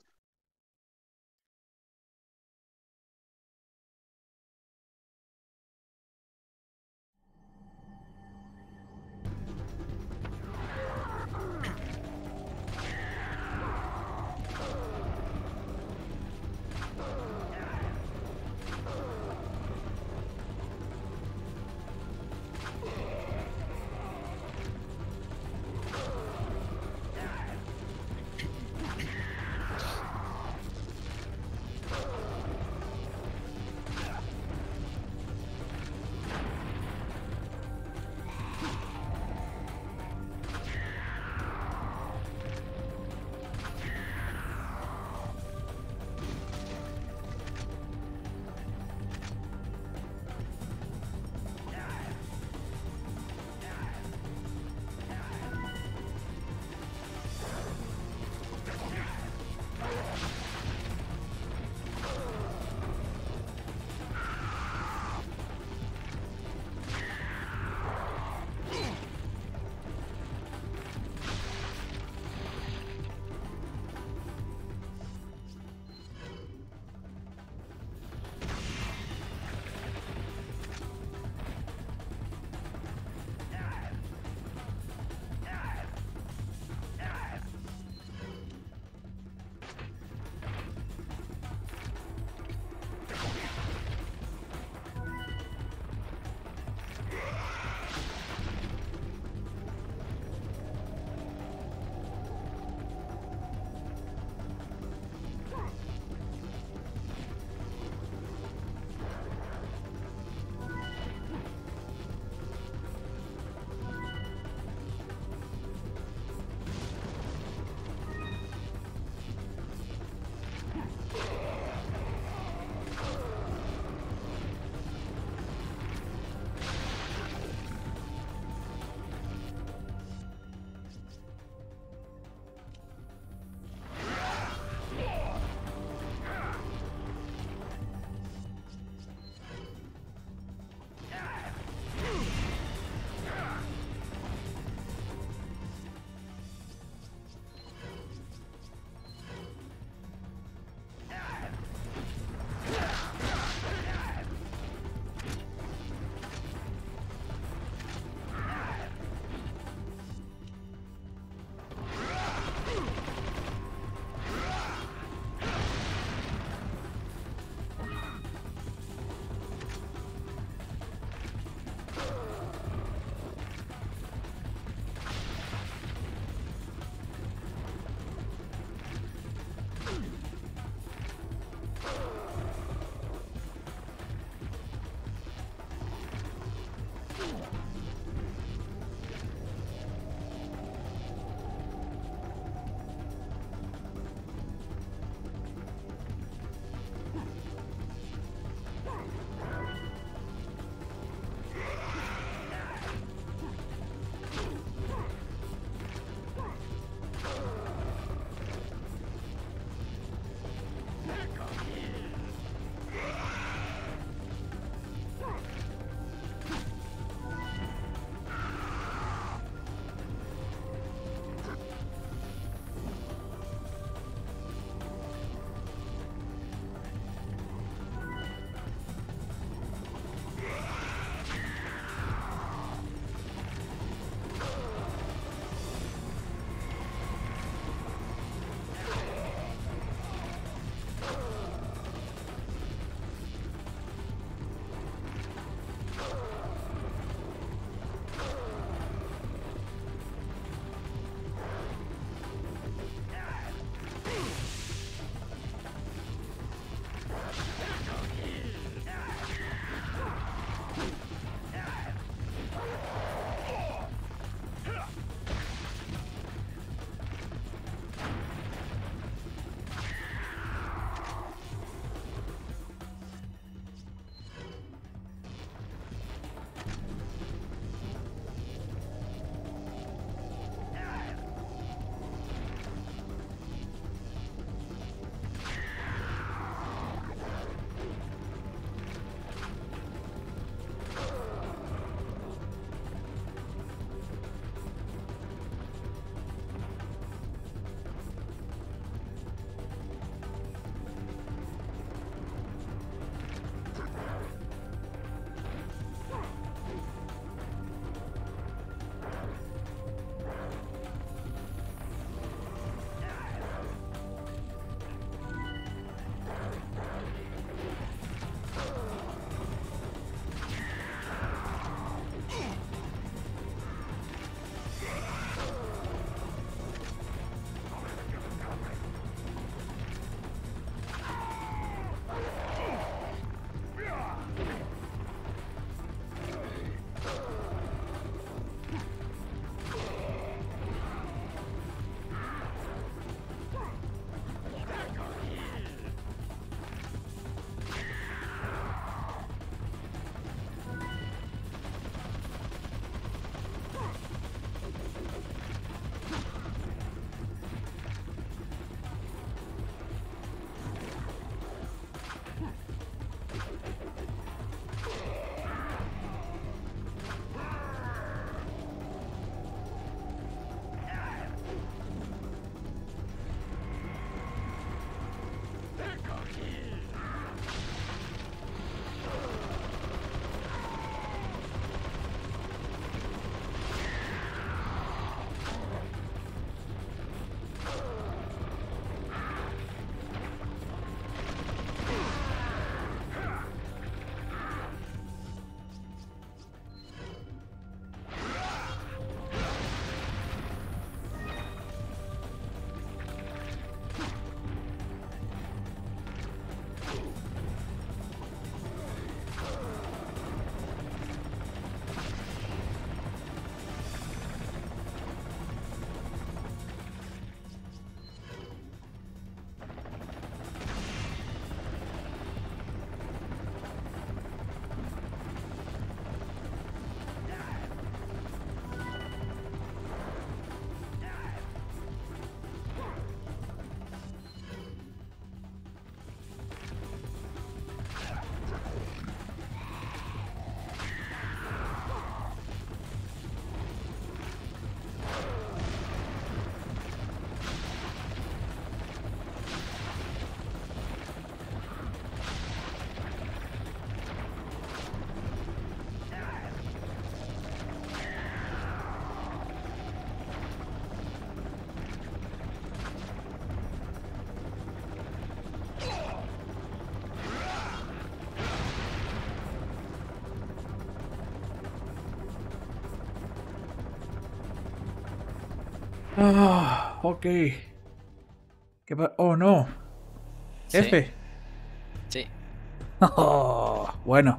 Ah, ok. Oh, no. Sí, F. sí. Oh, bueno.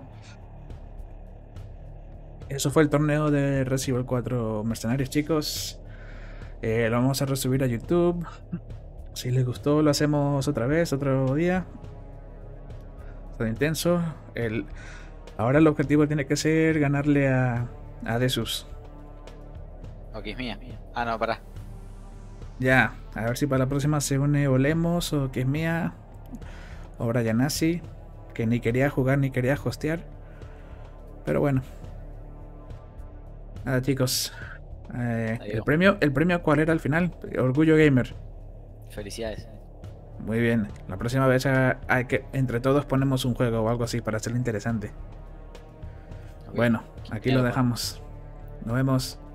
Eso fue el torneo de Resident Evil 4 Mercenarios, chicos. Lo vamos a resubir a YouTube. Si les gustó, lo hacemos otra vez, otro día. Está intenso. Ahora el objetivo tiene que ser ganarle a Desus. Ok, es mía. Ah, no, pará. Ya, a ver si para la próxima se une o Lemos o que es mía. O Brian Nazi, que ni quería jugar ni quería hostear. Pero bueno. Nada, chicos. Adiós. ¿El premio cuál era al final? Orgullo Gamer. Felicidades. Muy bien. La próxima vez hay que entre todos ponemos un juego o algo así para hacerlo interesante. Ok. Bueno, aquí lo dejamos. Nos vemos.